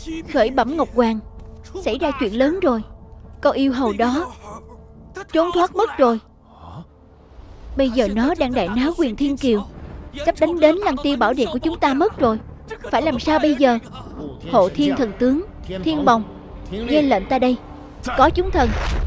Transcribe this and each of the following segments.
Khởi bẩm Ngọc Hoàng, xảy ra chuyện lớn rồi. Con yêu hầu đó trốn thoát mất rồi. Bây giờ nó đang đại náo Quyền Thiên Kiều, sắp đánh đến Lăng Tiêu bảo điện của chúng ta mất rồi. Phải làm sao bây giờ? Hộ Thiên thần tướng Thiên Bồng, nghe lệnh ta đây. Có chúng thần.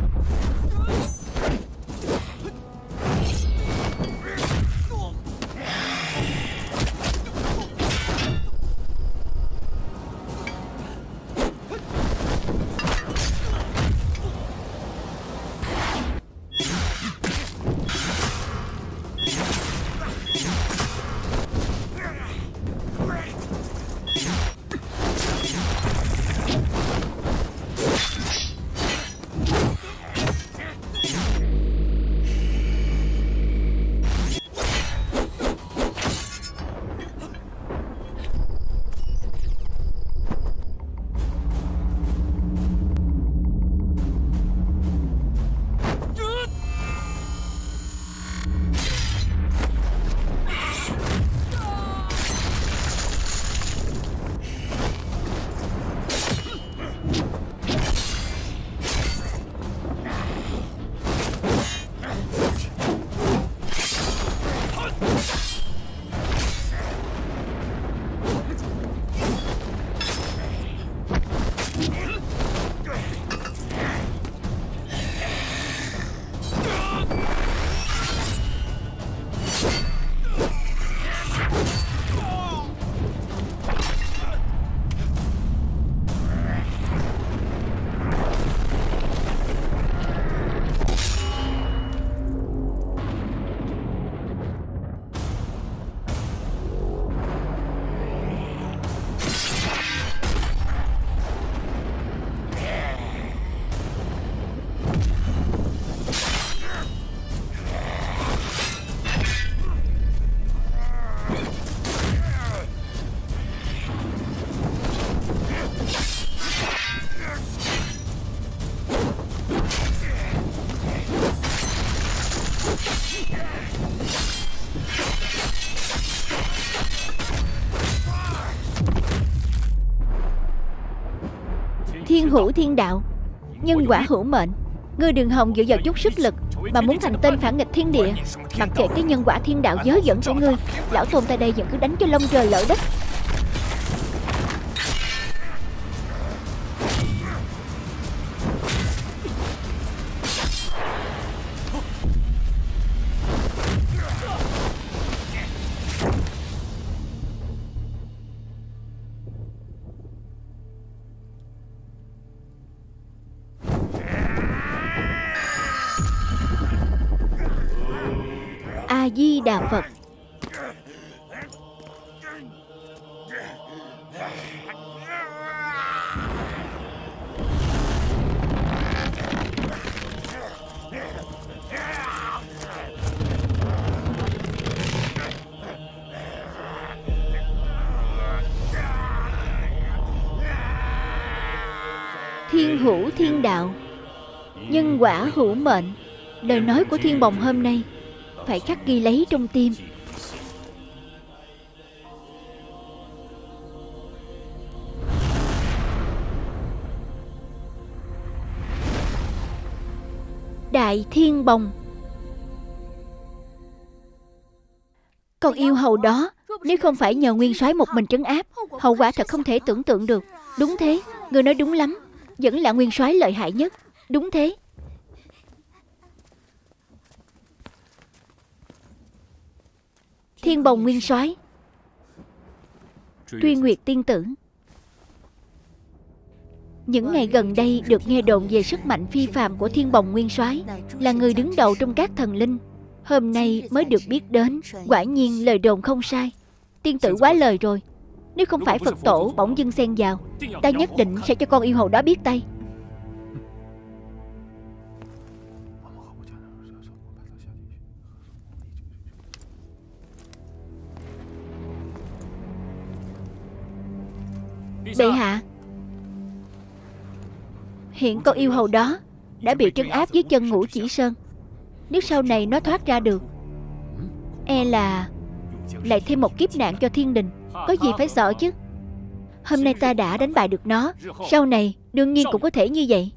Thiên hữu thiên đạo, nhân quả hữu mệnh. Ngươi đừng hòng dựa vào chút sức lực mà muốn thành tên phản nghịch thiên địa. Mặc kệ cái nhân quả thiên đạo dớ dẫn của ngươi, lão tôn ta đây vẫn cứ đánh cho lông trời lở đất. A Di Đà Phật. Thiên hữu thiên đạo, nhân quả hữu mệnh. Lời nói của Thiên Bồng hôm nay phải khắc ghi lấy trong tim. Đại Thiên Bồng, con yêu hầu đó nếu không phải nhờ nguyên soái một mình trấn áp, hậu quả thật không thể tưởng tượng được. Đúng thế, người nói đúng lắm, vẫn là nguyên soái lợi hại nhất. Đúng thế. Thiên Bồng nguyên soái, Truy Nguyệt tiên tử. Những ngày gần đây được nghe đồn về sức mạnh phi phàm của Thiên Bồng nguyên soái, là người đứng đầu trong các thần linh. Hôm nay mới được biết đến, quả nhiên lời đồn không sai. Tiên tử quá lời rồi. Nếu không phải Phật tổ bỗng dưng xen vào, ta nhất định sẽ cho con yêu hầu đó biết tay. Bệ hạ, hiện con yêu hầu đó đã bị trấn áp dưới chân Ngũ Chỉ Sơn. Nếu sau này nó thoát ra được, e là lại thêm một kiếp nạn cho thiên đình. Có gì phải sợ chứ. Hôm nay ta đã đánh bại được nó, sau này đương nhiên cũng có thể như vậy.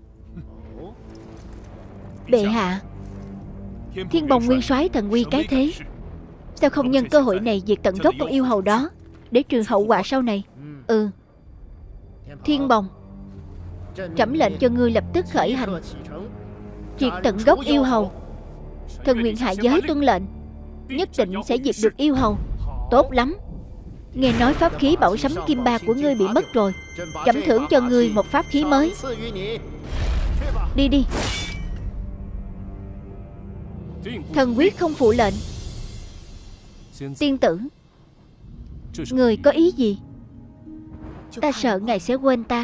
Bệ hạ, Thiên Bồng nguyên soái thần uy cái thế, sao không nhân cơ hội này diệt tận gốc con yêu hầu đó, để trừ hậu quả sau này? Thiên Bồng, trẫm lệnh cho ngươi lập tức khởi hành, triệt tận gốc yêu hầu. Thần nguyện hạ giới tuân lệnh, nhất định sẽ diệt được yêu hầu. Tốt lắm. Nghe nói pháp khí bảo sấm kim ba của ngươi bị mất rồi, trẫm thưởng cho ngươi một pháp khí mới. Đi đi. Thần quyết không phụ lệnh. Tiên tử, người có ý gì? Ta sợ ngài sẽ quên ta.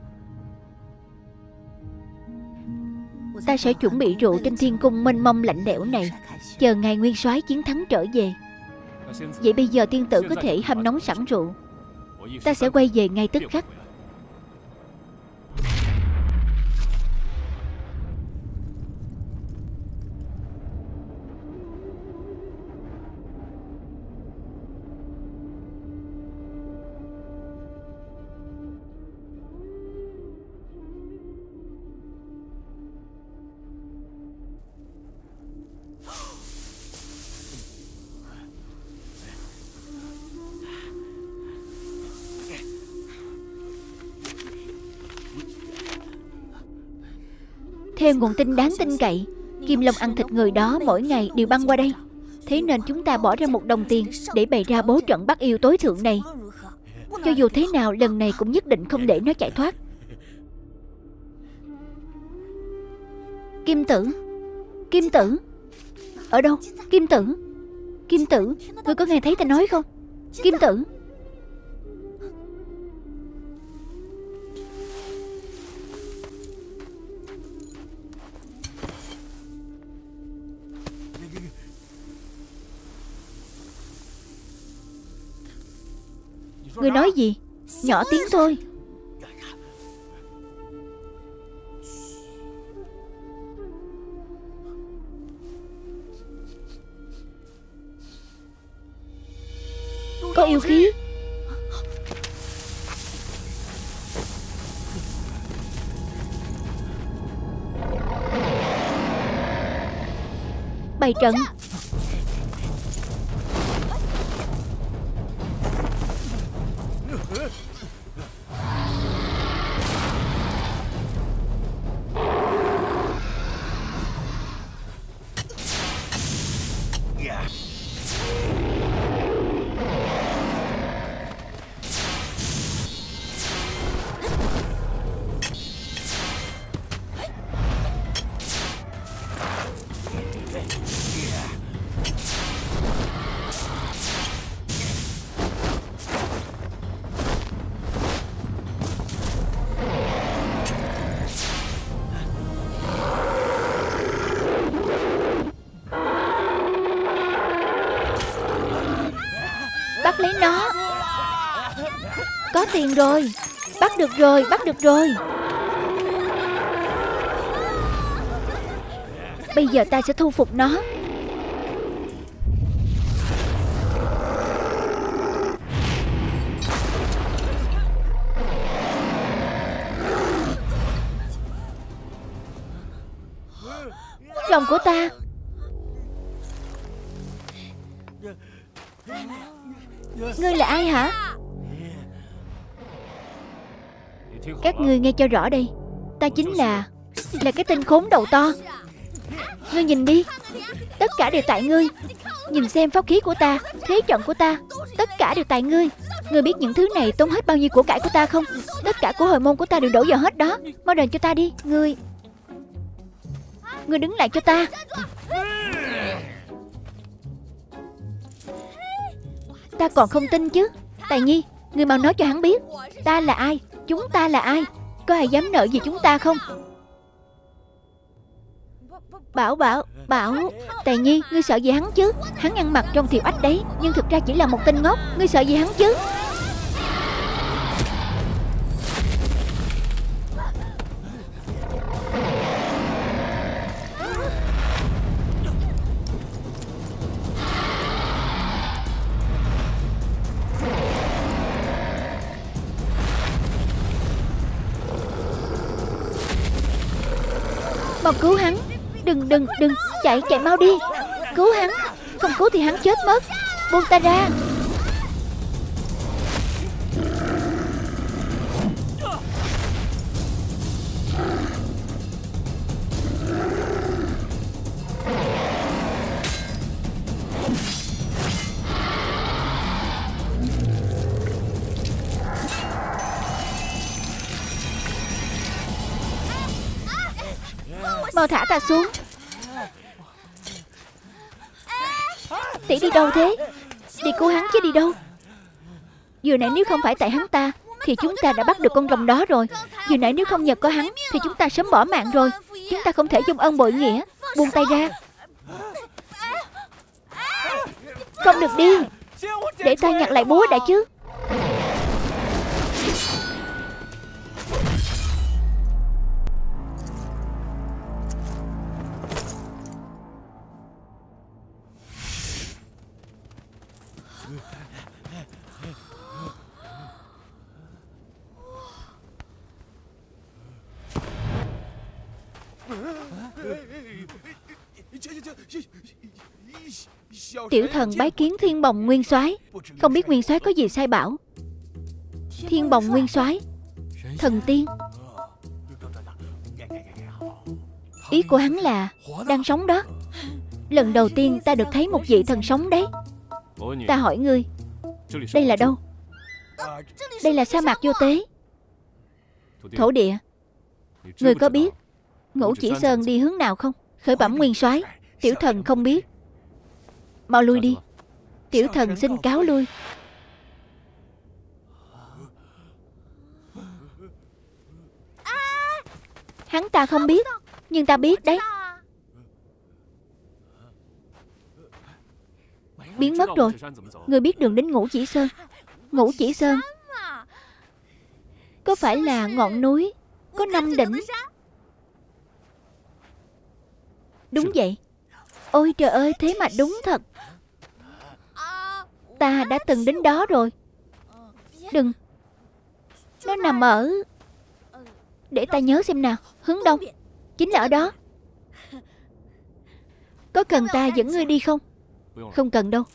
Ta sẽ chuẩn bị rượu trên thiên cung mênh mông lạnh lẽo này, chờ ngài nguyên soái chiến thắng trở về. Vậy bây giờ tiên tử có thể hâm nóng sẵn rượu, ta sẽ quay về ngay tức khắc. Theo nguồn tin đáng tin cậy, Kim Long ăn thịt người đó mỗi ngày đều băng qua đây. Thế nên chúng ta bỏ ra 1 đồng tiền để bày ra bố trận bắt yêu tối thượng này. Cho dù thế nào lần này cũng nhất định không để nó chạy thoát. Kim tử, Kim tử, ở đâu? Kim tử, Kim tử, ngươi có nghe thấy ta nói không? Kim tử. Ngươi nói gì? Nhỏ tiếng thôi. Có yêu khí. Bày trận. Bắt lấy nó. Có tiền rồi. Bắt được rồi, bắt được rồi. Bây giờ ta sẽ thu phục nó. Lòng của ta. Ngươi là ai hả? Các ngươi nghe cho rõ đây. Ta chính là cái tên khốn đầu to. Ngươi nhìn đi. Tất cả đều tại ngươi. Nhìn xem pháp khí của ta, thế trận của ta, tất cả đều tại ngươi. Ngươi biết những thứ này tốn hết bao nhiêu của cải của ta không? Tất cả của hồi môn của ta đều đổ vào hết đó. Mau đền cho ta đi. Ngươi đứng lại cho ta. Ta còn không tin chứ. Tài Nhi, ngươi mau nói cho hắn biết ta là ai, chúng ta là ai. Có ai dám nợ gì chúng ta không? Bảo Tài Nhi, ngươi sợ gì hắn chứ? Hắn ăn mặc trong thiệu ách đấy, nhưng thực ra chỉ là một tên ngốc. Ngươi sợ gì hắn chứ? Mau cứu hắn. Đừng, chạy mau đi. Cứu hắn. Không cứu thì hắn chết mất. Buông ta ra. Mau thả ta xuống. Tỷ đi đâu thế? Đi cứu hắn chứ đi đâu? Vừa nãy nếu không phải tại hắn ta thì chúng ta đã bắt được con rồng đó rồi. Vừa nãy nếu không nhờ có hắn thì chúng ta sớm bỏ mạng rồi. Chúng ta không thể dung ân bội nghĩa. Buông tay ra. Không được đi. Để ta nhặt lại búa đã chứ. Tiểu thần bái kiến Thiên Bồng Nguyên Soái. Không biết Nguyên Soái có gì sai bảo. Thiên Bồng Nguyên Soái, thần tiên. Ý của hắn là đang sống đó. Lần đầu tiên ta được thấy một vị thần sống đấy. Ta hỏi ngươi, đây là đâu? Đây là sa mạc vô tế. Thổ địa. Ngươi có biết Ngũ Chỉ Sơn đi hướng nào không? Khởi bẩm Nguyên Soái, tiểu thần không biết. Mau lui đi. Tiểu thần xin cáo lui. Hắn ta không biết, nhưng ta biết đấy. Biến mất rồi. Ngươi biết đường đến Ngũ Chỉ Sơn? Ngũ Chỉ Sơn có phải là ngọn núi có 5 đỉnh? Đúng vậy. Ôi trời ơi, thế mà đúng thật. Ta đã từng đến đó rồi. Đừng. Nó nằm ở... Để ta nhớ xem nào. Hướng đông. Chính là ở đó. Có cần ta dẫn ngươi đi không? Không cần đâu.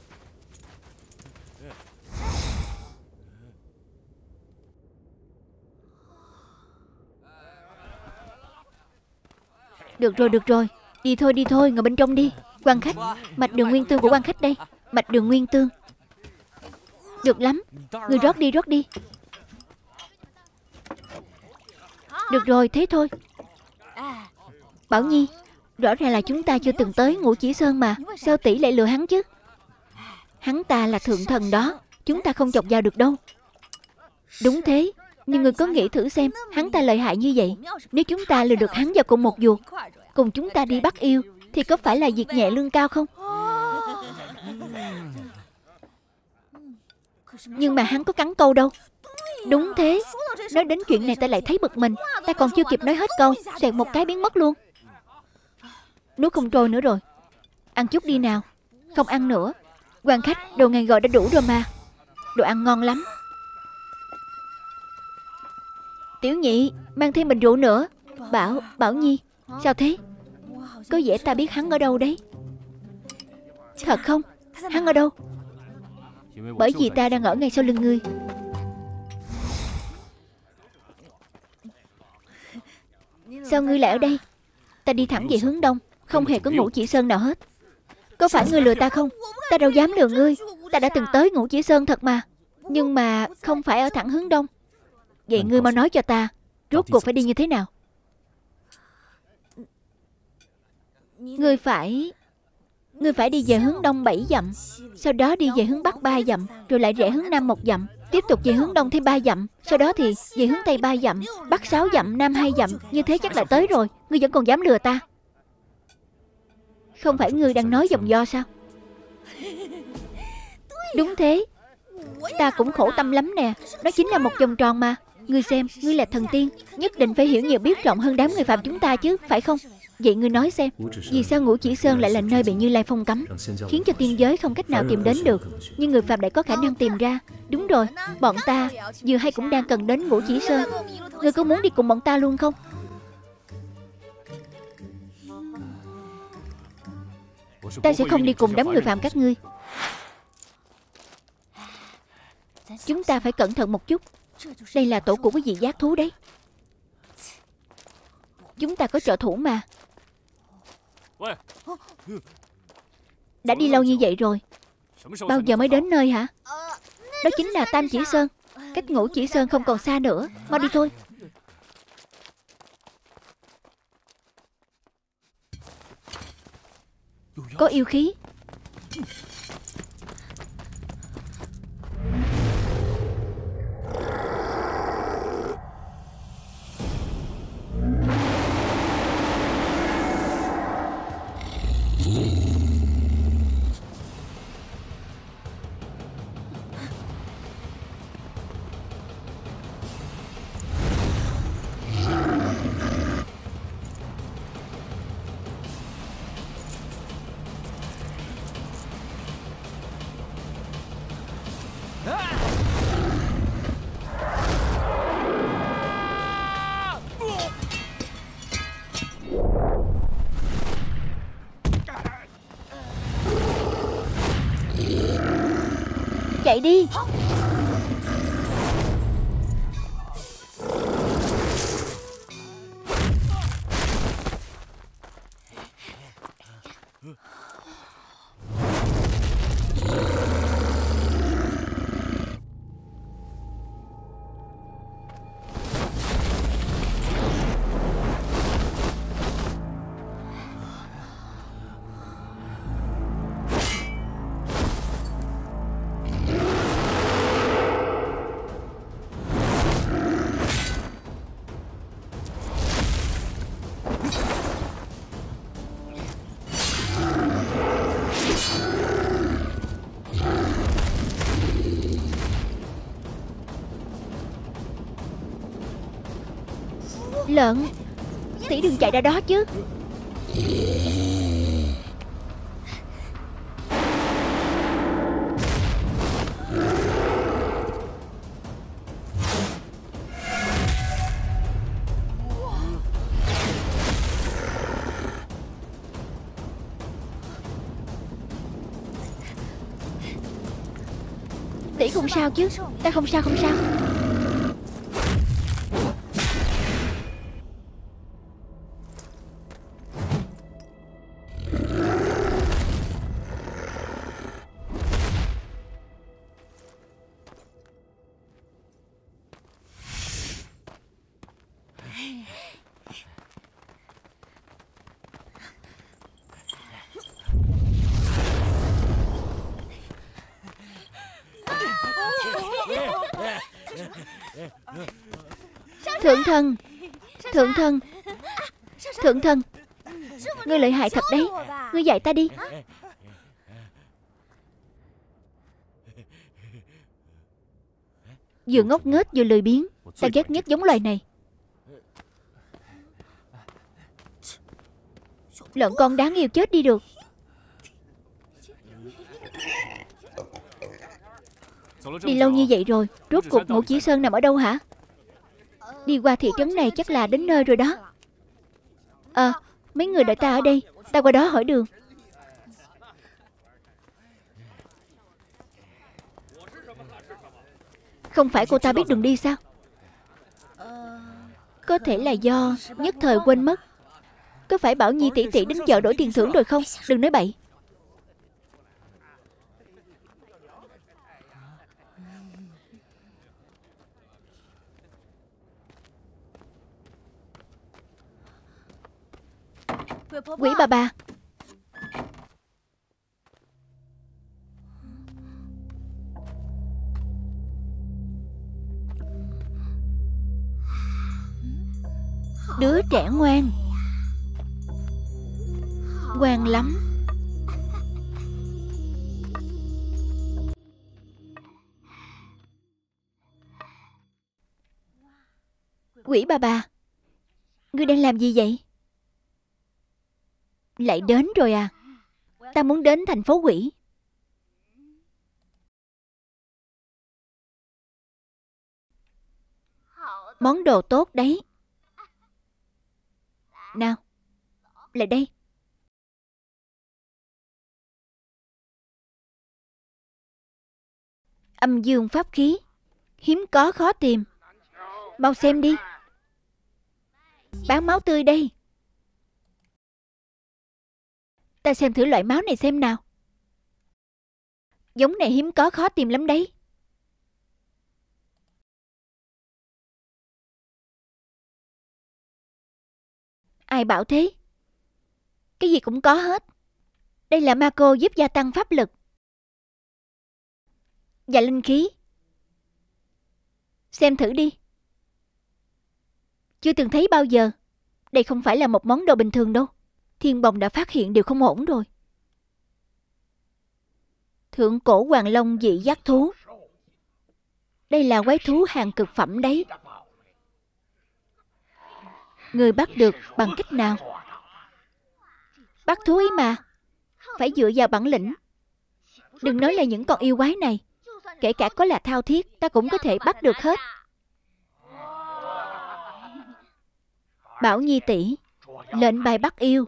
Được rồi. Đi thôi, ngồi bên trong đi. Quan khách, mạch đường nguyên tương của quan khách đây. Mạch đường nguyên tương. Được lắm. Người rót đi. Được rồi, thế thôi. Bảo Nhi, rõ ràng là chúng ta chưa từng tới Ngũ Chỉ Sơn mà. Sao tỷ lại lừa hắn chứ? Hắn ta là thượng thần đó. Chúng ta không chọc vào được đâu. Đúng thế. Nhưng người có nghĩ thử xem, hắn ta lợi hại như vậy. Nếu chúng ta lừa được hắn vào cùng một ruột, cùng chúng ta đi bắt yêu, thì có phải là việc nhẹ lương cao không? Nhưng mà hắn có cắn câu đâu. Đúng thế. Nói đến chuyện này ta lại thấy bực mình. Ta còn chưa kịp nói hết câu, xoẹt một cái biến mất luôn. Nuốt không trôi nữa rồi. Ăn chút đi nào. Không ăn nữa. Quan khách, đồ ngài gọi đã đủ rồi mà. Đồ ăn ngon lắm. Tiểu nhị, mang thêm bình rượu nữa. Bảo Nhi, sao thế? Có vẻ ta biết hắn ở đâu đấy. Thật không? Hắn ở đâu? Bởi vì ta đang ở ngay sau lưng ngươi. Sao ngươi lại ở đây? Ta đi thẳng về hướng đông, không hề có Ngũ Chỉ Sơn nào hết. Có phải ngươi lừa ta không? Ta đâu dám lừa ngươi. Ta đã từng tới Ngũ Chỉ Sơn thật mà. Nhưng mà không phải ở thẳng hướng đông. Vậy ngươi mau nói cho ta, rốt cuộc phải đi như thế nào? Ngươi phải đi về hướng đông 7 dặm, sau đó đi về hướng bắc 3 dặm, rồi lại rẽ hướng nam 1 dặm, tiếp tục về hướng đông thêm 3 dặm, sau đó thì về hướng tây 3 dặm, bắc 6 dặm, nam 2 dặm. Như thế chắc là tới rồi. Ngươi vẫn còn dám lừa ta? Không phải ngươi đang nói vòng vo sao? Đúng thế. Ta cũng khổ tâm lắm nè. Đó chính là một vòng tròn mà. Ngươi xem, ngươi là thần tiên, nhất định phải hiểu nhiều biết rộng hơn đám người phàm chúng ta chứ, phải không? Vậy ngươi nói xem, vì sao Ngũ Chỉ Sơn lại là nơi bị Như Lai phong cấm, khiến cho tiên giới không cách nào tìm đến được, nhưng người phàm lại có khả năng tìm ra? Đúng rồi, bọn ta vừa hay cũng đang cần đến Ngũ Chỉ Sơn. Ngươi có muốn đi cùng bọn ta luôn không? Ta sẽ không đi cùng đám người phạm các ngươi. Chúng ta phải cẩn thận một chút. Đây là tổ của quý vị giác thú đấy. Chúng ta có trợ thủ mà. Đã đi lâu như vậy rồi, bao giờ mới đến nơi hả? Đó chính là Tam Chỉ Sơn. Cách Ngũ Chỉ Sơn không còn xa nữa. Mau đi thôi. Có yêu khí. Chạy đi. Lợn, tỷ đừng chạy ra đó chứ. Tỷ không sao chứ? Ta không sao, không sao. Thượng thần, thượng thần, thượng thần, ngươi lợi hại thật đấy. Ngươi dạy ta đi. Vừa ngốc nghếch vừa lười biếng. Ta ghét nhất giống loài này. Lợn con đáng yêu chết đi được. Đi lâu như vậy rồi, rốt cuộc Ngũ Chỉ Sơn nằm ở đâu hả? Đi qua thị trấn này chắc là đến nơi rồi đó. Mấy người đợi ta ở đây. Ta qua đó hỏi đường. Không phải cô ta biết đường đi sao? Có thể là do nhất thời quên mất. Có phải bảo Nhi tỷ tỷ đến chợ đổi tiền thưởng rồi không? Đừng nói bậy. Quỷ bà. Đứa trẻ ngoan. Ngoan lắm. Quỷ bà, ngươi đang làm gì vậy? Lại đến rồi à? Ta muốn đến thành phố quỷ. Món đồ tốt đấy. Nào, lại đây. Âm dương pháp khí, hiếm có khó tìm. Mau xem đi. Bán máu tươi đây. Ta xem thử loại máu này xem nào. Giống này hiếm có khó tìm lắm đấy. Ai bảo thế? Cái gì cũng có hết. Đây là ma cô giúp gia tăng pháp lực và linh khí. Xem thử đi. Chưa từng thấy bao giờ. Đây không phải là một món đồ bình thường đâu. Thiên Bồng đã phát hiện điều không ổn rồi. Thượng cổ hoàng long dị giác thú. Đây là quái thú hàng cực phẩm đấy. Người bắt được bằng cách nào? Bắt thú ấy mà. Phải dựa vào bản lĩnh. Đừng nói là những con yêu quái này. Kể cả có là thao thiết, ta cũng có thể bắt được hết. Bảo Nhi tỷ, lệnh bài bắt yêu.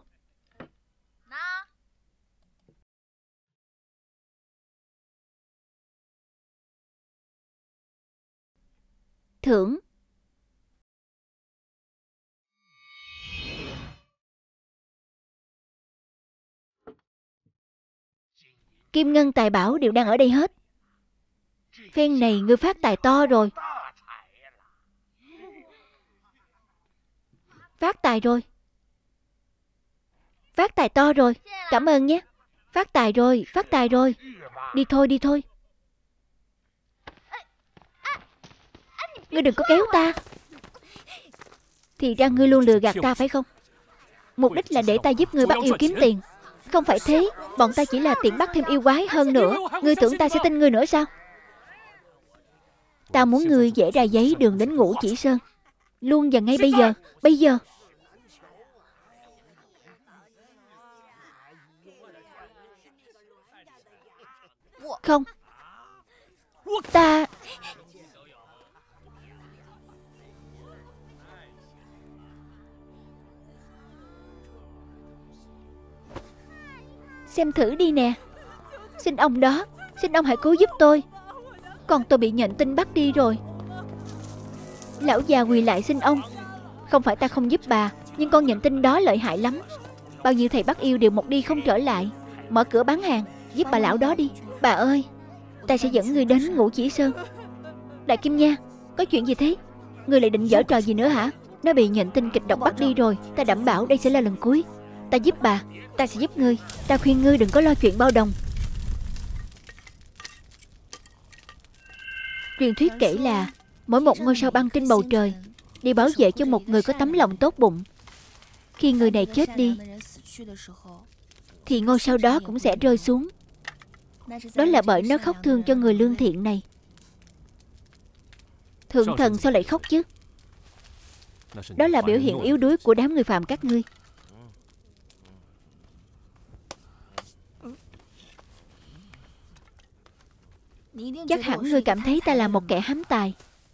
Thưởng. Kim ngân tài bảo đều đang ở đây hết. Phen này ngươi phát tài to rồi. Phát tài rồi. Phát tài to rồi. Cảm ơn nhé. Phát tài rồi, phát tài rồi. Đi thôi, đi thôi. Ngươi đừng có kéo ta. Thì ra ngươi luôn lừa gạt ta phải không? Mục đích là để ta giúp ngươi bắt yêu kiếm tiền. Không phải thế, bọn ta chỉ là tiện bắt thêm yêu quái hơn nữa. Ngươi tưởng ta sẽ tin ngươi nữa sao? Ta muốn ngươi vẽ ra giấy đường đến Ngũ Chỉ Sơn. Luôn và ngay bây giờ. Bây giờ. Không. Ta... Xem thử đi nè. Xin ông đó, xin ông hãy cứu giúp tôi. Còn tôi bị nhện tinh bắt đi rồi. Lão già quỳ lại xin ông. Không phải ta không giúp bà, nhưng con nhện tinh đó lợi hại lắm. Bao nhiêu thầy bắt yêu đều một đi không trở lại. Mở cửa bán hàng, giúp bà lão đó đi. Bà ơi, ta sẽ dẫn người đến Ngũ Chỉ Sơn. Đại Kim Nha, có chuyện gì thế? Người lại định giở trò gì nữa hả? Nó bị nhện tinh kịch độc bắt đi rồi. Ta đảm bảo đây sẽ là lần cuối. Ta giúp bà, ta sẽ giúp ngươi. Ta khuyên ngươi đừng có lo chuyện bao đồng. Truyền thuyết kể là mỗi một ngôi sao băng trên bầu trời đi bảo vệ cho một người có tấm lòng tốt bụng. Khi người này chết đi thì ngôi sao đó cũng sẽ rơi xuống. Đó là bởi nó khóc thương cho người lương thiện này. Thượng thần sao lại khóc chứ? Đó là biểu hiện yếu đuối của đám người phàm các ngươi. Chắc hẳn ngươi cảm thấy ta là một kẻ hám tài.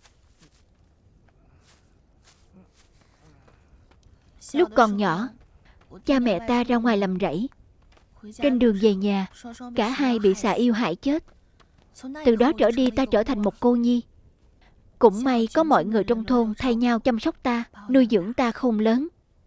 Lúc còn nhỏ, cha mẹ ta ra ngoài làm rẫy. Trên đường về nhà, cả hai bị xà yêu hại chết. Từ đó trở đi ta trở thành một cô nhi. Cũng may có mọi người trong thôn thay nhau chăm sóc ta, nuôi dưỡng ta khôn lớn.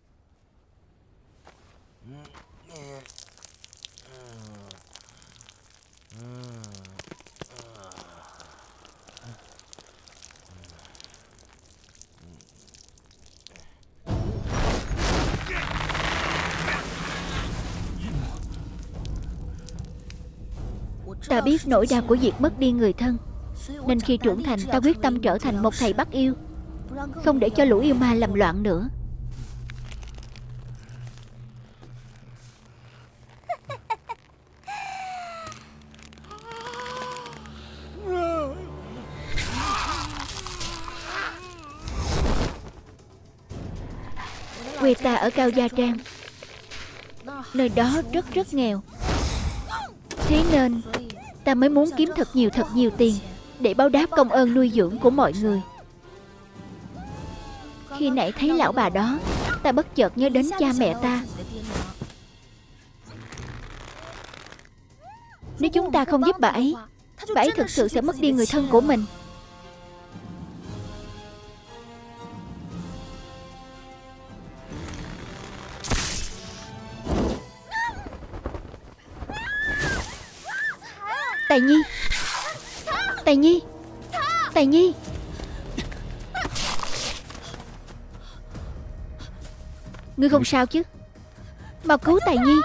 Ta biết nỗi đau của việc mất đi người thân, nên khi trưởng thành ta quyết tâm trở thành một thầy bắt yêu, không để cho lũ yêu ma làm loạn nữa. Quê ta ở Cao Gia Trang. Nơi đó rất nghèo. Thế nên ta mới muốn kiếm thật nhiều tiền để báo đáp công ơn nuôi dưỡng của mọi người. Khi nãy thấy lão bà đó, ta bất chợt nhớ đến cha mẹ ta. Nếu chúng ta không giúp bà ấy, bà ấy thực sự sẽ mất đi người thân của mình. Tài Nhi, Tài Nhi, Tài Nhi. Ngươi không sao chứ? Mau cứu Tài Nhi.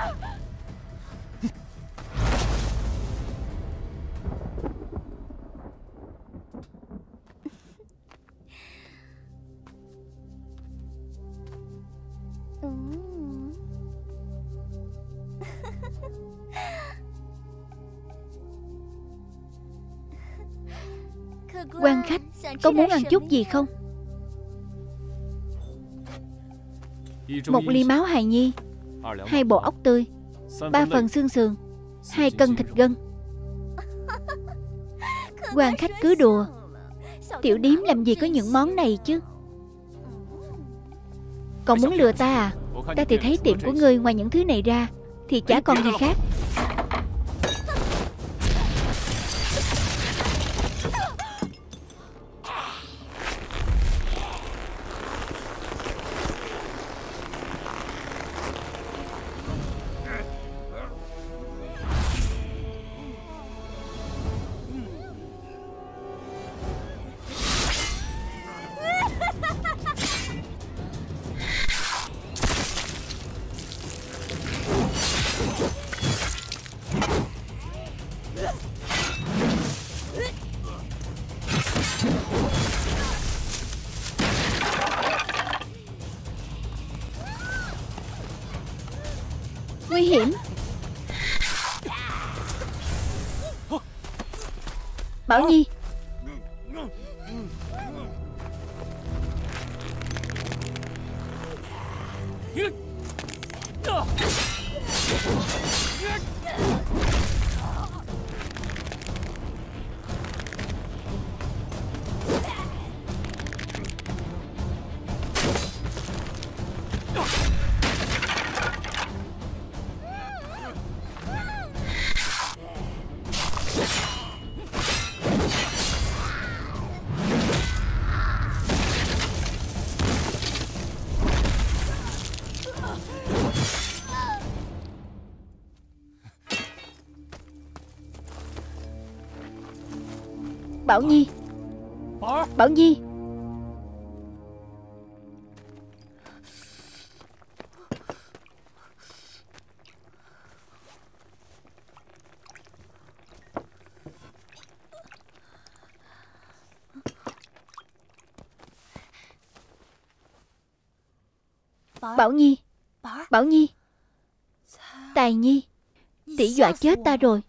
Quan khách có muốn ăn chút gì không? Một ly máu hài nhi, 2 bộ ốc tươi, 3 phần xương sườn, 2 cân thịt gân. Quan khách cứ đùa. Tiểu điếm làm gì có những món này chứ? Còn muốn lừa ta à? Ta thì thấy tiệm của ngươi ngoài những thứ này ra thì chả còn gì khác. Nguy hiểm. Bảo Nhi. Bảo Nhi. Bảo Nhi. Bảo Nhi. Bảo Nhi. Tài Nhi. Tỷ dọa chết ta rồi.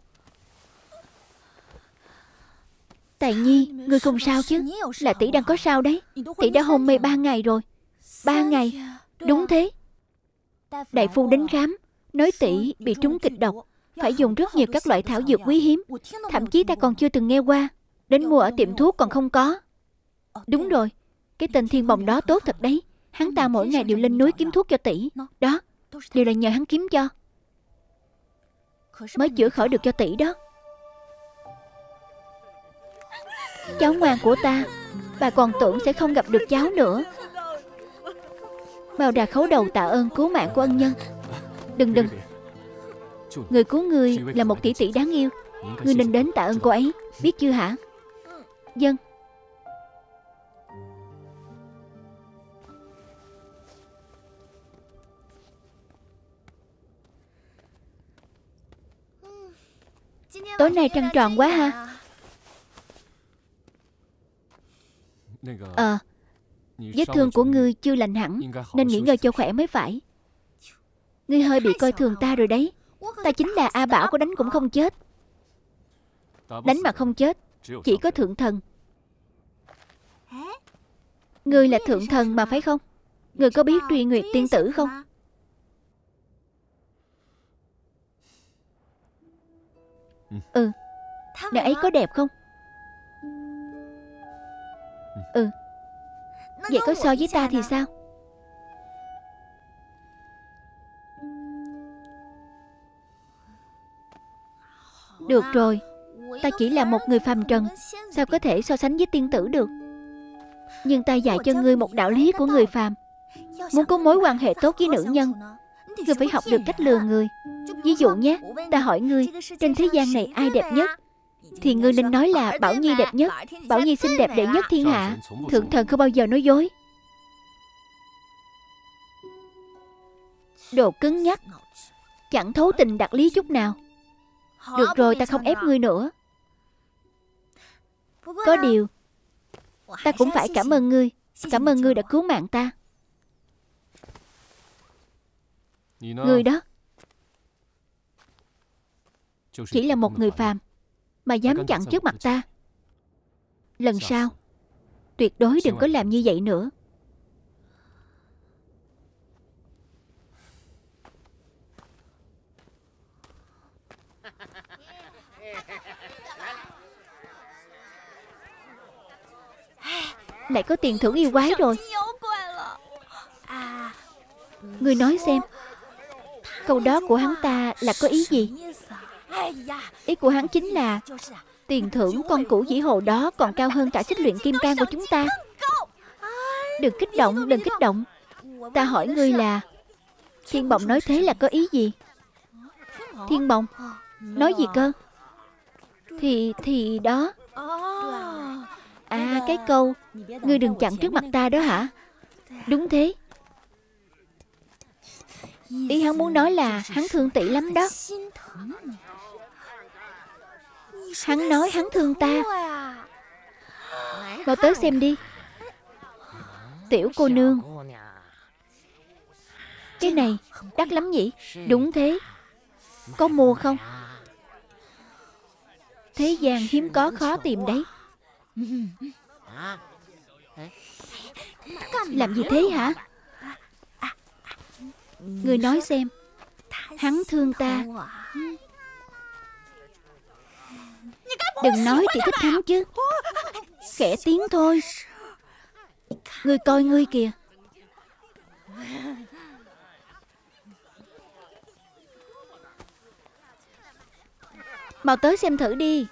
Tài Nhi, ngươi không sao chứ? Là tỷ đang có sao đấy. Tỷ đã hôn mê 3 ngày rồi. 3 ngày. Đúng thế. Đại phu đến khám, nói tỷ bị trúng kịch độc, phải dùng rất nhiều các loại thảo dược quý hiếm. Thậm chí ta còn chưa từng nghe qua. Đến mua ở tiệm thuốc còn không có. Đúng rồi, cái tên Thiên Bồng đó tốt thật đấy. Hắn ta mỗi ngày đều lên núi kiếm thuốc cho tỷ. Đó, đều là nhờ hắn kiếm cho, mới chữa khỏi được cho tỷ đó. Cháu ngoan của ta, bà còn tưởng sẽ không gặp được cháu nữa. Mao Đà khấu đầu tạ ơn cứu mạng của ân nhân. Đừng. Người cứu ngươi là một tỷ tỷ đáng yêu. Ngươi nên đến tạ ơn cô ấy, biết chưa hả? Vâng. Tối nay trăng tròn quá ha. Vết thương của ngươi chưa lành hẳn, nên nghỉ ngơi cho khỏe mới phải. Ngươi hơi bị coi thường ta rồi đấy. Ta chính là A Bảo, có đánh cũng không chết. Đánh mà không chết chỉ có thượng thần. Ngươi là thượng thần mà phải không? Ngươi có biết Truy Nguyệt tiên tử không? Ừ. Nàng ấy có đẹp không? Ừ. Vậy có so với ta thì sao? Được rồi, Ta chỉ là một người phàm trần, sao có thể so sánh với tiên tử được. Nhưng ta dạy cho ngươi một đạo lý của người phàm. Muốn có mối quan hệ tốt với nữ nhân, ngươi phải học được cách lừa người. Ví dụ nhé, ta hỏi ngươi, trên thế gian này ai đẹp nhất, thì ngươi nên nói là Bảo Nhi đẹp nhất. Bảo Nhi xinh đẹp đệ nhất thiên hạ. Thượng thần không bao giờ nói dối. Đồ cứng nhắc, chẳng thấu tình đạt lý chút nào. Được rồi, ta không ép ngươi nữa. Có điều, ta cũng phải cảm ơn ngươi. Cảm ơn ngươi đã cứu mạng ta. Ngươi đó chỉ là một người phàm mà dám chặn trước mặt ta. Lần sau tuyệt đối đừng có làm như vậy nữa. Lại có tiền thưởng yêu quái rồi. Ngươi nói xem, câu đó của hắn ta là có ý gì? Ý của hắn chính là tiền thưởng con củ dĩ hồ đó còn cao hơn cả xích luyện kim cang của chúng ta. Đừng kích động, đừng kích động. Ta hỏi ngươi là Thiên Bồng nói thế là có ý gì? Thiên Bồng nói gì cơ? Thì đó. À, cái câu ngươi đừng chặn trước mặt ta đó hả? Đúng thế. Ý hắn muốn nói là hắn thương tỷ lắm đó. Hắn nói hắn thương ta. Mau tới xem đi. Tiểu cô nương, cái này đắt lắm nhỉ? Đúng thế. Có mua không? Thế gian hiếm có khó tìm đấy. Làm gì thế hả? Người nói xem, hắn thương ta. Đừng nói chỉ thích hắn chứ. Khẽ tiếng thôi. Ngươi coi ngươi kìa. Mau tới xem thử đi.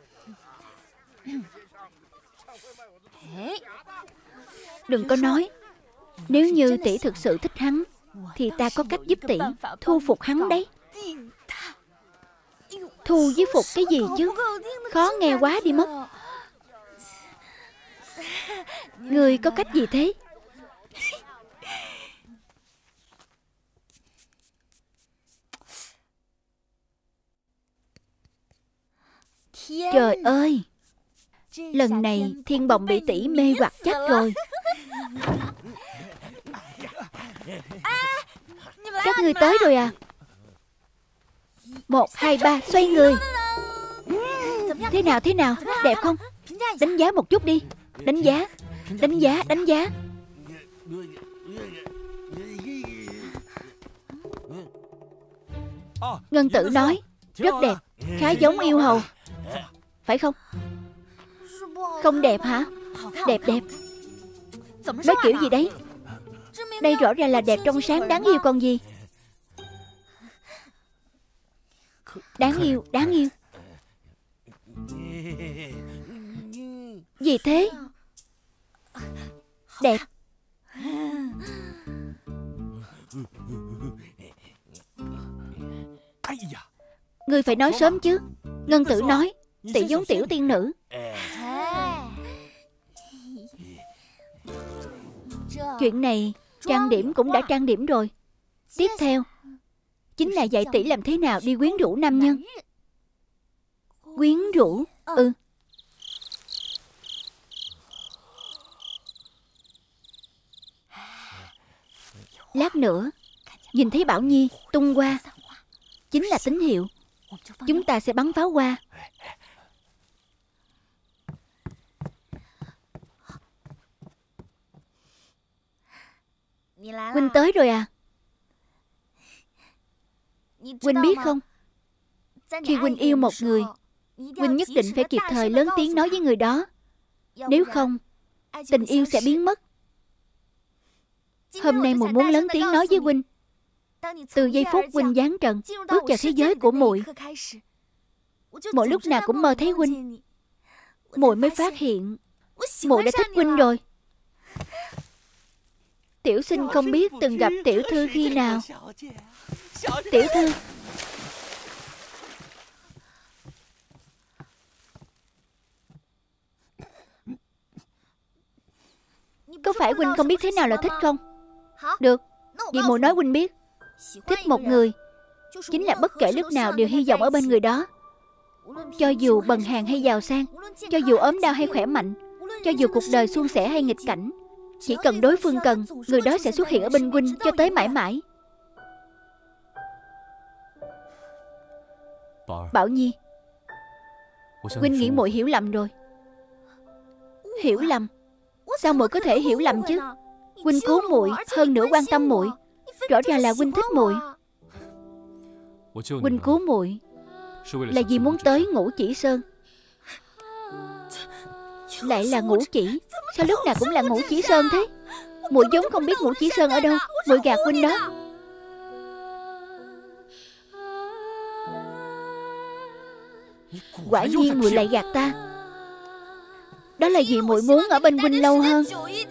Đừng có nói. Nếu như tỷ thực sự thích hắn thì ta có cách giúp tỷ thu phục hắn đấy. Thu với phục cái gì chứ? Khó nghe quá đi mất. Người có cách gì thế? Trời ơi, lần này Thiên Bồng bị tỷ mê hoặc chắc rồi. Các ngươi tới rồi à? 1, 2, 3, xoay người. Thế nào, thế nào? Đẹp không? Đánh giá một chút đi. Đánh giá, đánh giá, đánh giá. Ngân Tử nói rất đẹp, khá giống yêu hầu. Phải không? Không đẹp hả? Đẹp đẹp. Nói kiểu gì đấy? Đây rõ ràng là đẹp trong sáng đáng yêu còn gì. Đáng yêu, đáng yêu. Gì thế? Đẹp. Ngươi phải nói sớm chứ. Ngân Tử nói tỷ giống tiểu tiên nữ. Chuyện này trang điểm cũng đã trang điểm rồi. Tiếp theo chính là dạy tỷ làm thế nào đi quyến rũ nam nhân. Quyến rũ? Ừ. Lát nữa nhìn thấy Bảo Nhi tung qua chính là tín hiệu. Chúng ta sẽ bắn pháo hoa. Huynh tới rồi à? Huynh biết không, khi Huynh yêu một người, Huynh nhất định phải kịp thời lớn tiếng nói với người đó. Nếu không, tình yêu sẽ biến mất. Hôm nay muội muốn lớn tiếng nói với Huynh. Từ giây phút Huynh giáng trần bước vào thế giới của muội, Muội lúc nào cũng mơ thấy huynh. Muội mới phát hiện muội đã thích huynh rồi. Tiểu sinh không biết từng gặp tiểu thư khi nào. Tiểu thư. Có phải huynh không biết thế nào là thích không? Được, vậy muội nói huynh biết. Thích một người chính là bất kể lúc nào đều hy vọng ở bên người đó. Cho dù bần hàn hay giàu sang, cho dù ốm đau hay khỏe mạnh, cho dù cuộc đời suôn sẻ hay nghịch cảnh, chỉ cần đối phương cần, người đó sẽ xuất hiện ở bên huynh cho tới mãi mãi. Bảo Nhi, huynh nghĩ muội hiểu lầm rồi. Hiểu lầm? Sao muội có thể hiểu lầm chứ? Huynh cứu muội, hơn nữa quan tâm muội, rõ ràng là huynh thích muội. Huynh cứu muội là vì muốn tới Ngũ Chỉ Sơn. Lại là Ngũ Chỉ? Sao lúc nào cũng là Ngũ Chỉ Sơn thế? Muội vốn không biết Ngũ Chỉ Sơn ở đâu, muội gạt huynh đó. Quả nhiên muội lại gạt ta. Đó là vì muội muốn ở bên huynh lâu hơn.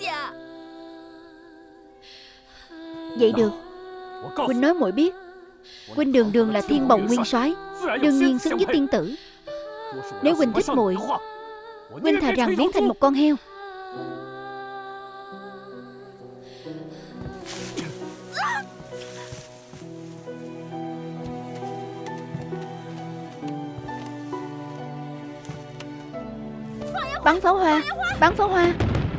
Vậy được, huynh nói muội biết. Huynh đường đường là thiên bồng nguyên soái, đương nhiên xứng với tiên tử. Nếu huynh thích muội, huynh thà rằng biến thành một con heo. Bắn pháo hoa, bắn pháo hoa.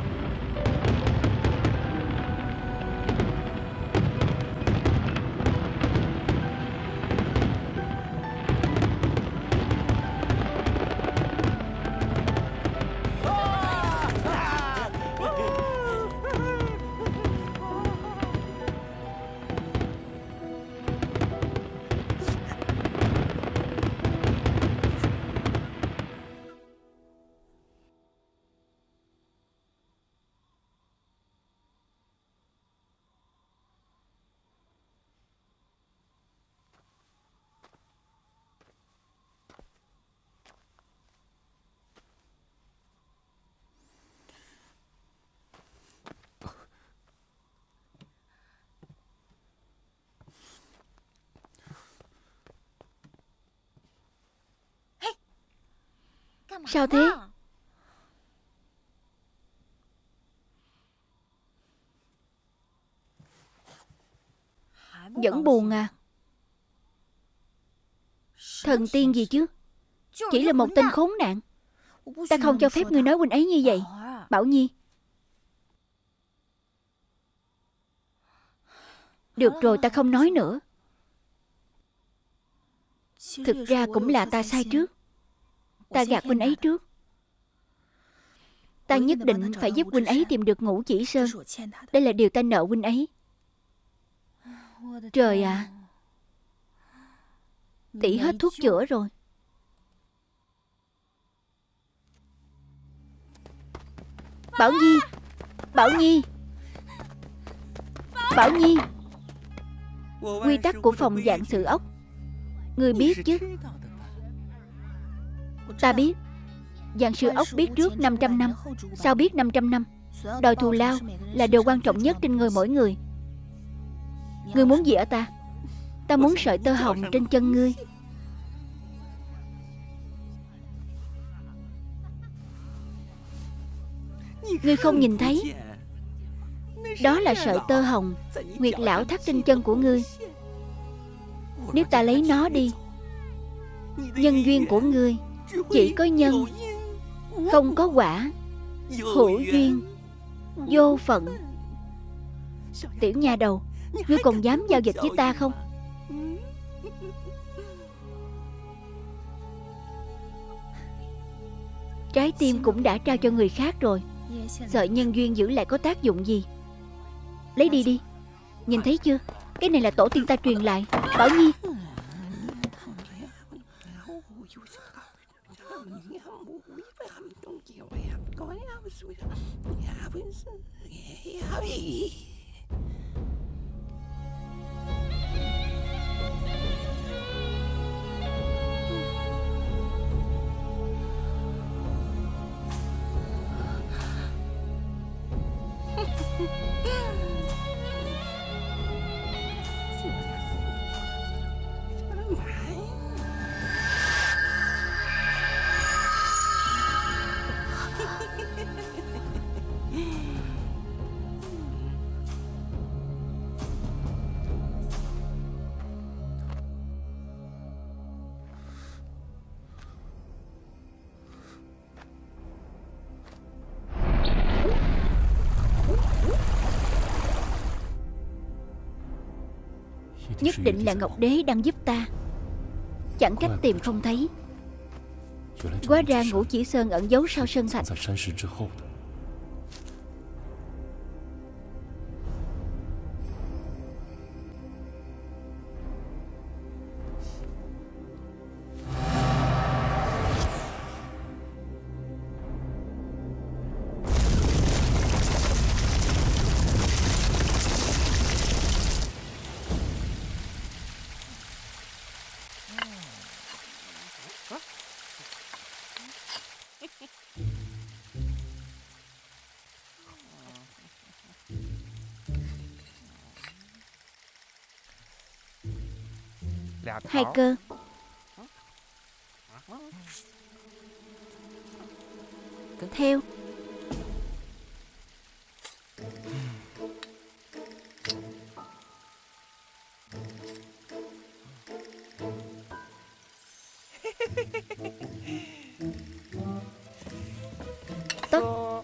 Sao thế? Vẫn buồn à? Thần tiên gì chứ? Chỉ là một tên khốn nạn. Ta không cho phép ngươi nói huynh ấy như vậy, Bảo Nhi. Được rồi, ta không nói nữa. Thực ra cũng là ta sai trước. Ta gạt huynh ấy trước. Ta nhất định phải giúp huynh ấy tìm được Ngũ Chỉ Sơn. Đây là điều ta nợ huynh ấy. Trời ạ, tỷ hết thuốc chữa rồi. Bảo Nhi, Bảo Nhi, Bảo Nhi. Quy tắc của phòng vạn sự ốc ngươi biết chứ? Ta biết. Vạn sự ốc biết trước 500 năm, sau biết 500 năm. Đòi thù lao là điều quan trọng nhất trên người mỗi người. Ngươi muốn gì ở ta? Ta muốn sợi tơ hồng trên chân ngươi. Ngươi không nhìn thấy? Đó là sợi tơ hồng Nguyệt lão thắt trên chân của ngươi. Nếu ta lấy nó đi, nhân duyên của ngươi chỉ có nhân, không có quả. Hữu duyên vô phận. Tiểu nha đầu, ngươi còn dám giao dịch với ta không? Trái tim cũng đã trao cho người khác rồi, sợi nhân duyên giữ lại có tác dụng gì? Lấy đi đi. Nhìn thấy chưa? Cái này là tổ tiên ta truyền lại. Bảo Nhi. Nhất định là Ngọc Đế đang giúp ta, chẳng cách tìm không thấy. Hóa ra Ngũ Chỉ Sơn ẩn giấu sau sơn thạch. Hai cơ. Theo. Tất.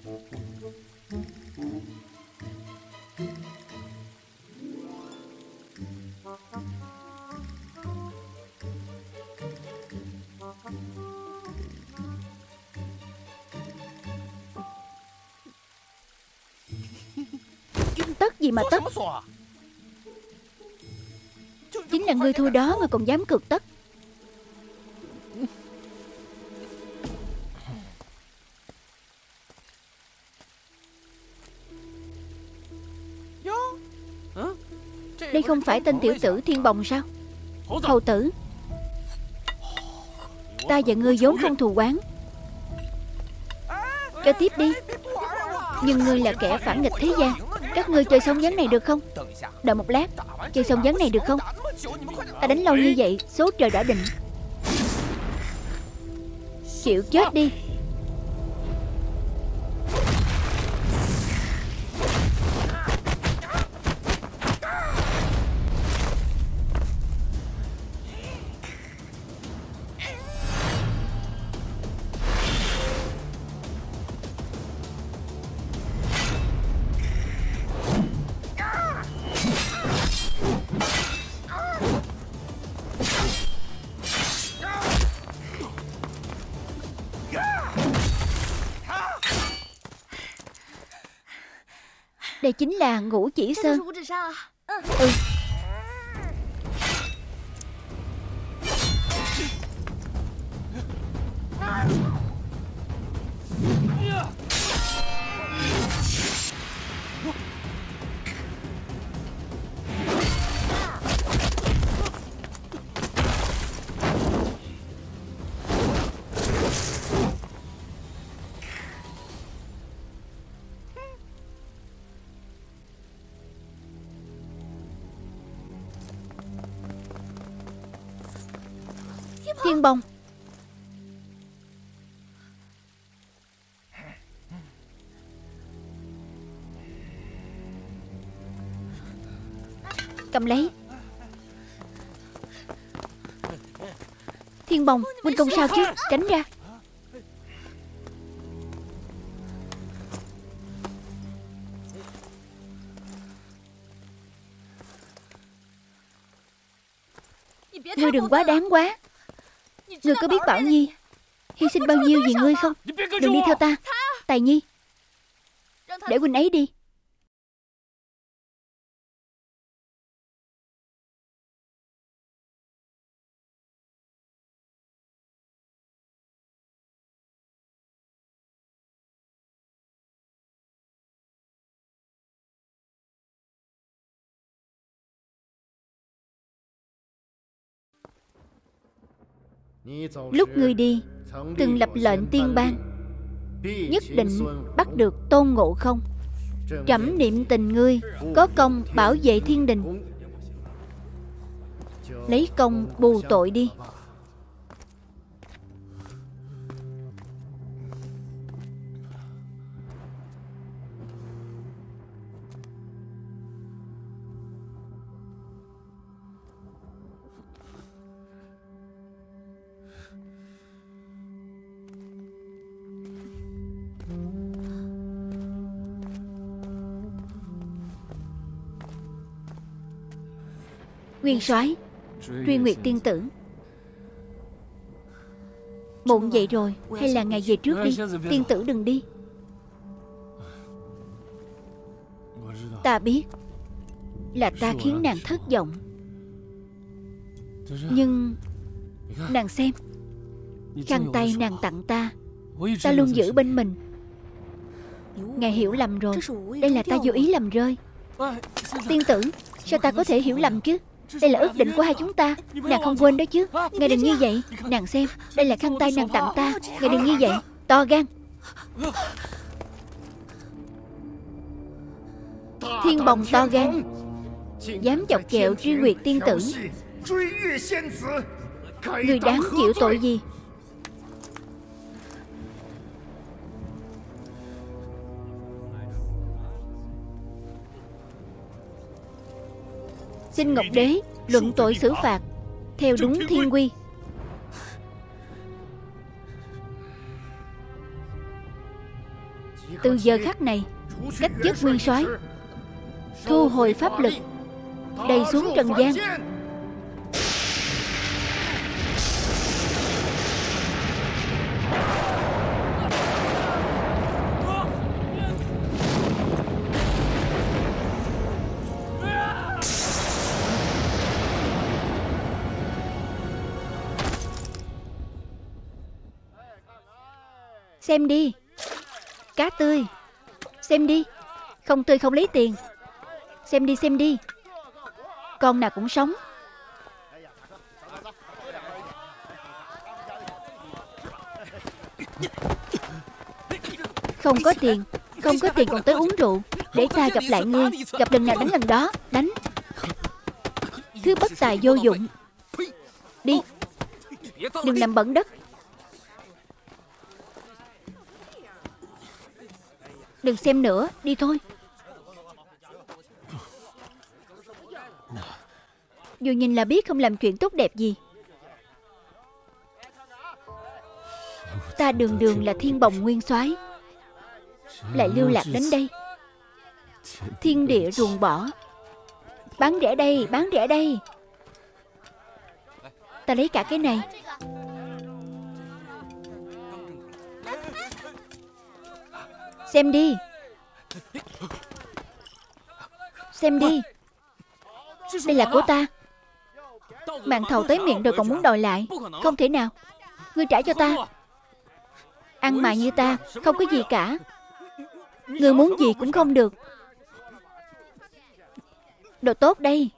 Tất gì mà tất? Chính là ngươi thua đó mà còn dám cược tất. Đây không phải tên tiểu tử Thiên Bồng sao? Hầu tử, ta và ngươi vốn không thù oán, cho tiếp đi. Nhưng ngươi là kẻ phản nghịch thế gian. Các ngươi chơi xong ván này được không? Đợi một lát, chơi xong ván này được không? Ta đánh lâu như vậy, số trời đã định. Chịu chết đi. Đây chính là Ngũ Chỉ Sơn. Ừ. Thiên Bồng. Cầm lấy. Thiên Bồng, huynh không sao chứ? Tránh ra. Ngươi đừng quá đáng quá. Ngươi có biết Bảo Nhi hy sinh bao nhiêu vì ngươi không? Đừng đi theo ta. Tài Nhi, để huynh ấy đi. Lúc ngươi đi, từng lập lệnh tiên ban, nhất định bắt được Tôn Ngộ Không. Trẫm niệm tình ngươi có công bảo vệ thiên đình, lấy công bù tội đi. Nguyên soái, truy nguyệt tiên tử. Muộn vậy rồi, hay là ngài về trước đi. Tiên tử đừng đi. Ta biết là ta khiến nàng thất vọng, nhưng nàng xem, khăn tay nàng tặng ta, ta luôn giữ bên mình. Ngài hiểu lầm rồi. Đây là ta vô ý làm rơi. Tiên tử, sao ta có thể hiểu lầm chứ? Đây là ước định của hai chúng ta. Nàng không quên đó chứ. Ngài đừng như vậy. Nàng xem, đây là khăn tay nàng tặng ta. Ngài đừng như vậy. To gan. Thiên bồng to gan, dám chọc ghẹo truy nguyệt tiên tử. Người đáng chịu tội gì? Xin Ngọc Đế luận tội xử phạt theo đúng thiên quy. Từ giờ khắc này, cách chức nguyên soái, thu hồi pháp lực, đầy xuống trần gian. Xem đi, cá tươi. Xem đi, không tươi không lấy tiền. Xem đi, xem đi, con nào cũng sống. Không có tiền, không có tiền còn tới uống rượu. Để ta gặp lại ngươi, gặp lần nào đánh lần đó. Đánh. Thứ bất tài vô dụng. Đi, đừng làm bẩn đất. Đừng xem nữa, đi thôi. Vừa nhìn là biết không làm chuyện tốt đẹp gì. Ta đường đường là thiên bồng nguyên soái, lại lưu lạc đến đây. Thiên địa ruồng bỏ. Bán rẻ đây, bán rẻ đây. Ta lấy cả cái này. Xem đi, xem đi. Đây là của ta. Màn thầu tới miệng rồi còn muốn đòi lại. Không thể nào. Ngươi trả cho ta. Ăn mày như ta không có gì cả. Ngươi muốn gì cũng không được. Đồ tốt đây.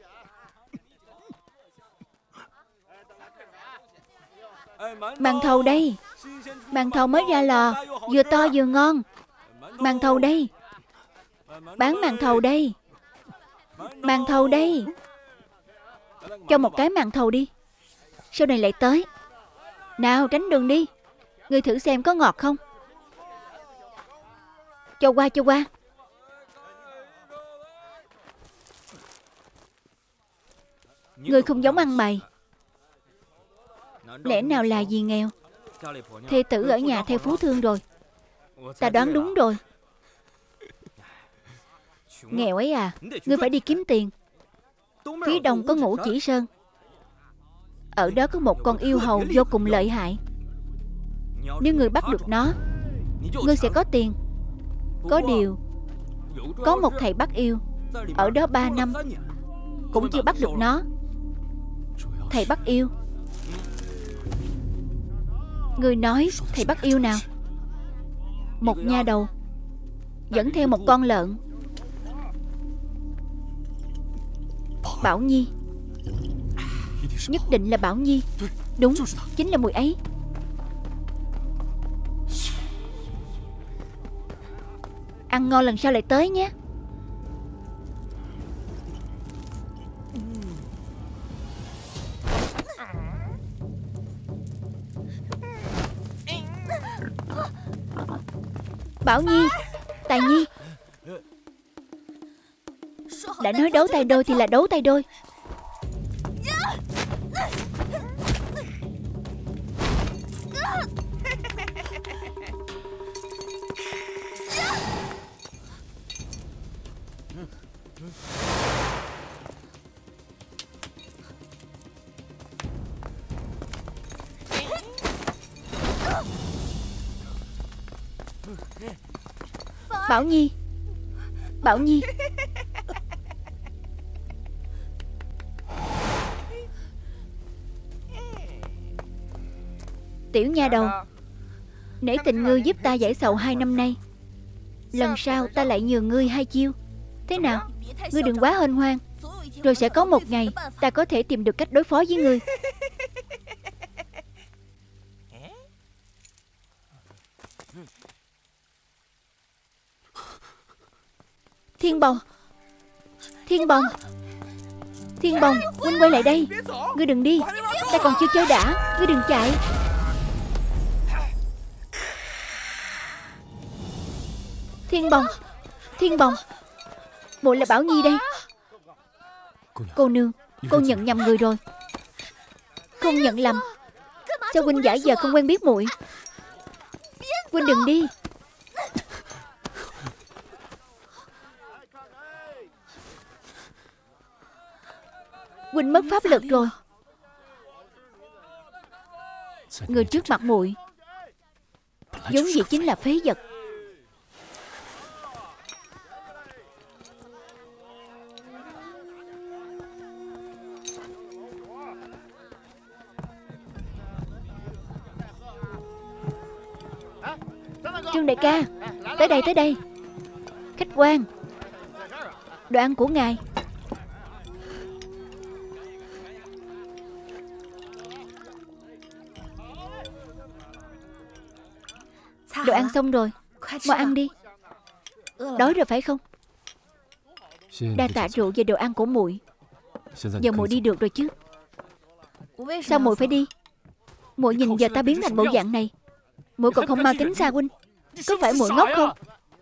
Màn thầu đây. Màn thầu mới ra lò, vừa to vừa ngon. Màn thầu đây. Bán màn thầu đây. Màn thầu đây. Cho một cái màn thầu đi. Sau này lại tới. Nào tránh đường đi. Ngươi thử xem có ngọt không. Cho qua, cho qua. Ngươi không giống ăn mày. Lẽ nào là vì nghèo? Thê tử ở nhà theo phú thương rồi. Ta đoán đúng rồi. Nghèo ấy à? Ngươi phải đi kiếm tiền. Phía đông có Ngũ Chỉ Sơn. Ở đó có một con yêu hầu vô cùng lợi hại. Nếu ngươi bắt được nó, ngươi sẽ có tiền. Có điều, có một thầy bắt yêu ở đó 3 năm cũng chưa bắt được nó. Thầy bắt yêu? Ngươi nói thầy bắt yêu nào? Một nha đầu dẫn theo một con lợn. Bảo Nhi. Nhất định là Bảo Nhi. Đúng, chính là mùi ấy. Ăn ngon lần sau lại tới nhé. Bảo Nhi, Tài Nhi. Đã nói đấu tay đôi thì là đấu tay đôi. Bảo Nhi. Bảo Nhi. Tiểu nha đầu, nể tình ngươi giúp ta giải sầu 2 năm nay, lần sau ta lại nhường ngươi 2 chiêu. Thế nào? Ngươi đừng quá hân hoan, rồi sẽ có một ngày ta có thể tìm được cách đối phó với ngươi. Thiên Bồng. Thiên Bồng. Thiên Bồng, huynh quay lại đây. Ngươi đừng đi, ta còn chưa chơi đã. Ngươi đừng chạy. Thiên Bồng. Thiên Bồng, muội là Bảo Nhi đây. Cô nương, cô nhận nhầm người rồi. Không nhận lầm. Sao huynh giả vờ không quen biết muội? Huynh đừng đi. Huynh mất pháp lực rồi. Người trước mặt muội vốn dĩ chính là phế vật. Trương đại ca, tới đây, tới đây. Khách quan, đồ ăn của ngài. Đồ ăn xong rồi, mau ăn đi. Đói rồi phải không? Đa tạ rượu và đồ ăn của muội. Giờ muội đi được rồi chứ? Sao muội phải đi? Muội nhìn giờ ta biến thành bộ dạng này, muội còn không mang tính xa huynh. Có phải muội ngốc không?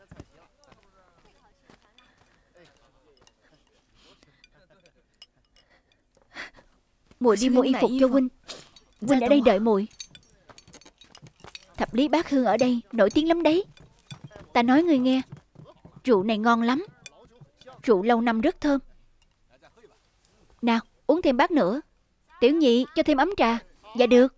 Muội đi mua y phục cho huynh. Huynh ở đây đợi muội. Thập Lý Bát Hương ở đây nổi tiếng lắm đấy. Ta nói ngươi nghe, rượu này ngon lắm. Rượu lâu năm rất thơm. Nào, uống thêm bát nữa. Tiểu nhị, cho thêm ấm trà. Dạ được.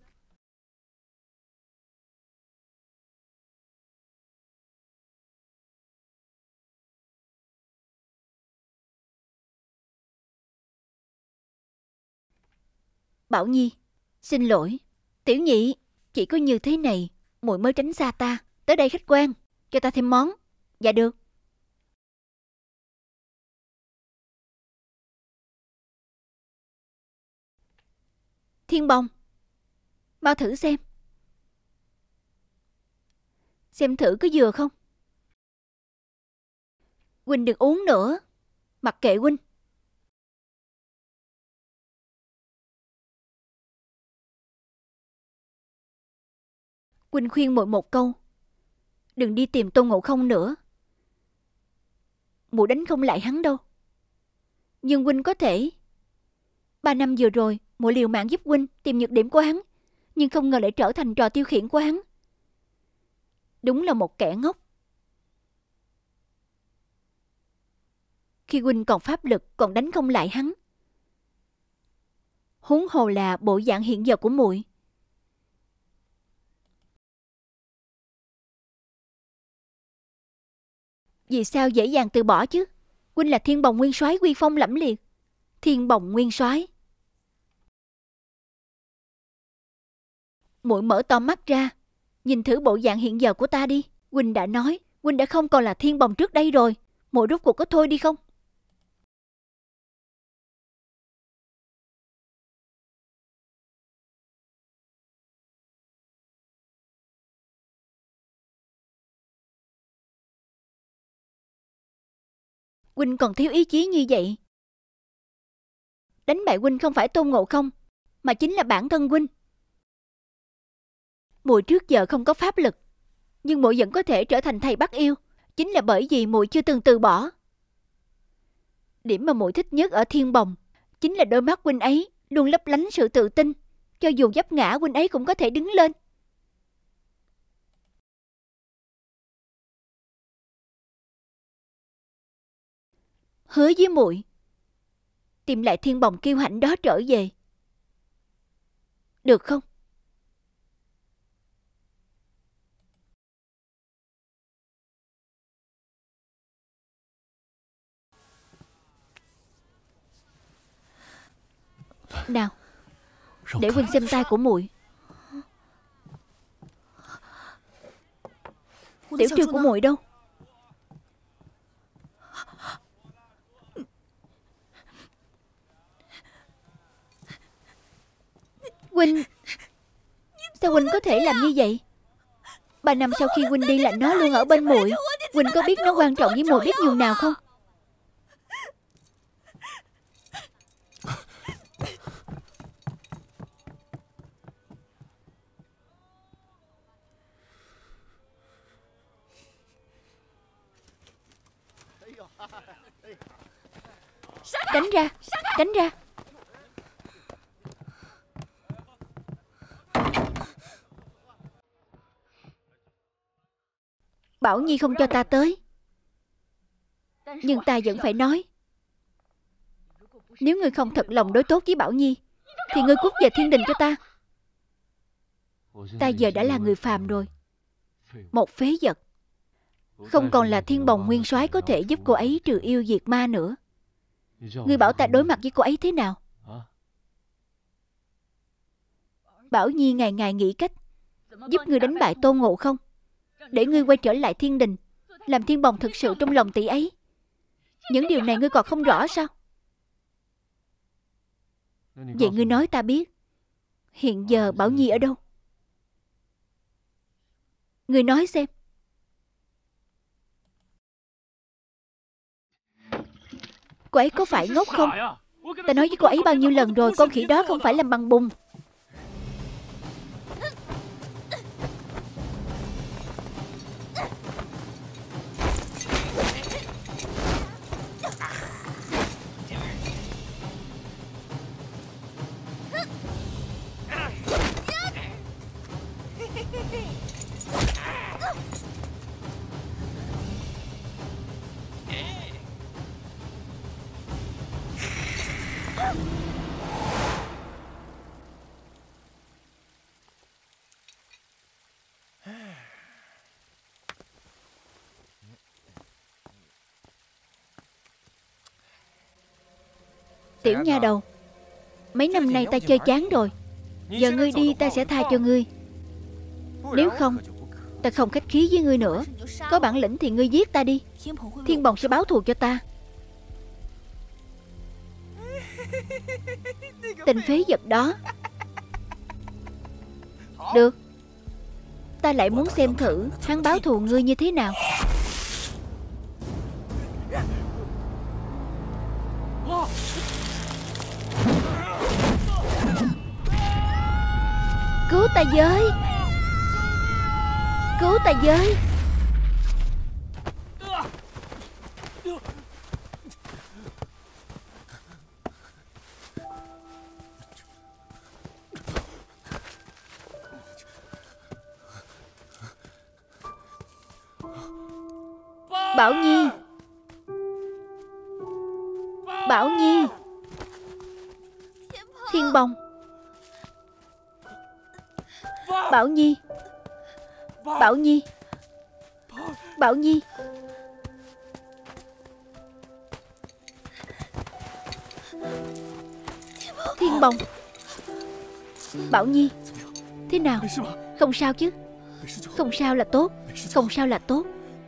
Bảo Nhi, xin lỗi. Tiểu nhị, chỉ có như thế này muội mới tránh xa ta. Tới đây khách quan, cho ta thêm món. Dạ được. Thiên Bồng, mau thử xem. Xem thử có vừa không? Huynh đừng uống nữa. Mặc kệ huynh. Huynh khuyên muội một câu, đừng đi tìm Tôn Ngộ Không nữa. Muội đánh không lại hắn đâu. Nhưng huynh có thể. 3 năm vừa rồi muội liều mạng giúp huynh tìm nhược điểm của hắn, nhưng không ngờ lại trở thành trò tiêu khiển của hắn. Đúng là một kẻ ngốc. Khi huynh còn pháp lực còn đánh không lại hắn, huống hồ là bộ dạng hiện giờ của muội. Vì sao dễ dàng từ bỏ chứ? Huynh là Thiên Bồng nguyên soái uy phong lẫm liệt. Thiên Bồng nguyên soái. Muội mở to mắt ra, nhìn thử bộ dạng hiện giờ của ta đi. Huynh đã nói, huynh đã không còn là Thiên Bồng trước đây rồi. Muội rốt cuộc có thôi đi không? Huynh còn thiếu ý chí như vậy. Đánh bại huynh không phải Tôn Ngộ Không, mà chính là bản thân huynh. Muội trước giờ không có pháp lực, nhưng muội vẫn có thể trở thành thầy bắt yêu, chính là bởi vì muội chưa từng từ bỏ. Điểm mà muội thích nhất ở Thiên Bồng chính là đôi mắt huynh ấy luôn lấp lánh sự tự tin, cho dù vấp ngã huynh ấy cũng có thể đứng lên. Hứa với muội tìm lại Thiên Bồng kiêu hãnh đó trở về, được không? Nào, để Huynh xem tay của muội. Tiểu trư của muội đâu? Huynh, sao Huynh có thể làm như vậy? 3 năm sau khi Huynh đi là nó luôn ở bên muội. Huynh có biết nó quan trọng với muội biết nhường nào không? Đánh ra, đánh ra. Bảo Nhi không cho ta tới, nhưng ta vẫn phải nói. Nếu ngươi không thật lòng đối tốt với Bảo Nhi thì ngươi cút về thiên đình cho ta. Ta giờ đã là người phàm rồi, một phế vật, không còn là thiên bồng nguyên soái có thể giúp cô ấy trừ yêu diệt ma nữa. Ngươi bảo ta đối mặt với cô ấy thế nào? Bảo Nhi ngày ngày nghĩ cách giúp ngươi đánh bại Tôn Ngộ Không, để ngươi quay trở lại thiên đình, làm thiên bồng thực sự trong lòng tỷ ấy. Những điều này ngươi còn không rõ sao? Vậy ngươi nói ta biết, hiện giờ Bảo Nhi ở đâu? Ngươi nói xem. Cô ấy có phải ngốc không? Ta nói với cô ấy bao nhiêu lần rồi, con khỉ đó không phải làm bằng bùn. Tiểu nha đầu, mấy năm nay ta chơi chán rồi. Giờ ngươi đi ta sẽ tha cho ngươi. Nếu không, ta không khách khí với ngươi nữa. Có bản lĩnh thì ngươi giết ta đi, thiên bồng sẽ báo thù cho ta. Tên phế vật đó. Được, ta lại muốn xem thử hắn báo thù ngươi như thế nào. Cứu ta với! Cứu ta với! Bảo Nhi! Bảo Nhi! Thiên bồng! Bảo Nhi! Bảo Nhi! Bảo Nhi! Thiên bồng! Bảo Nhi! Thế nào? Không sao chứ? Không sao là tốt. Không sao là tốt.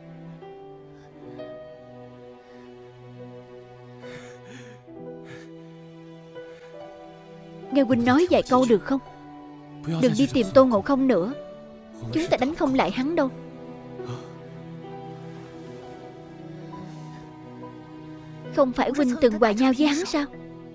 Nghe huynh nói vài câu được không? Đừng đi tìm Tôn Ngộ Không nữa. Chúng ta đánh không lại hắn đâu. Không phải huynh từng hòa nhau với hắn sao?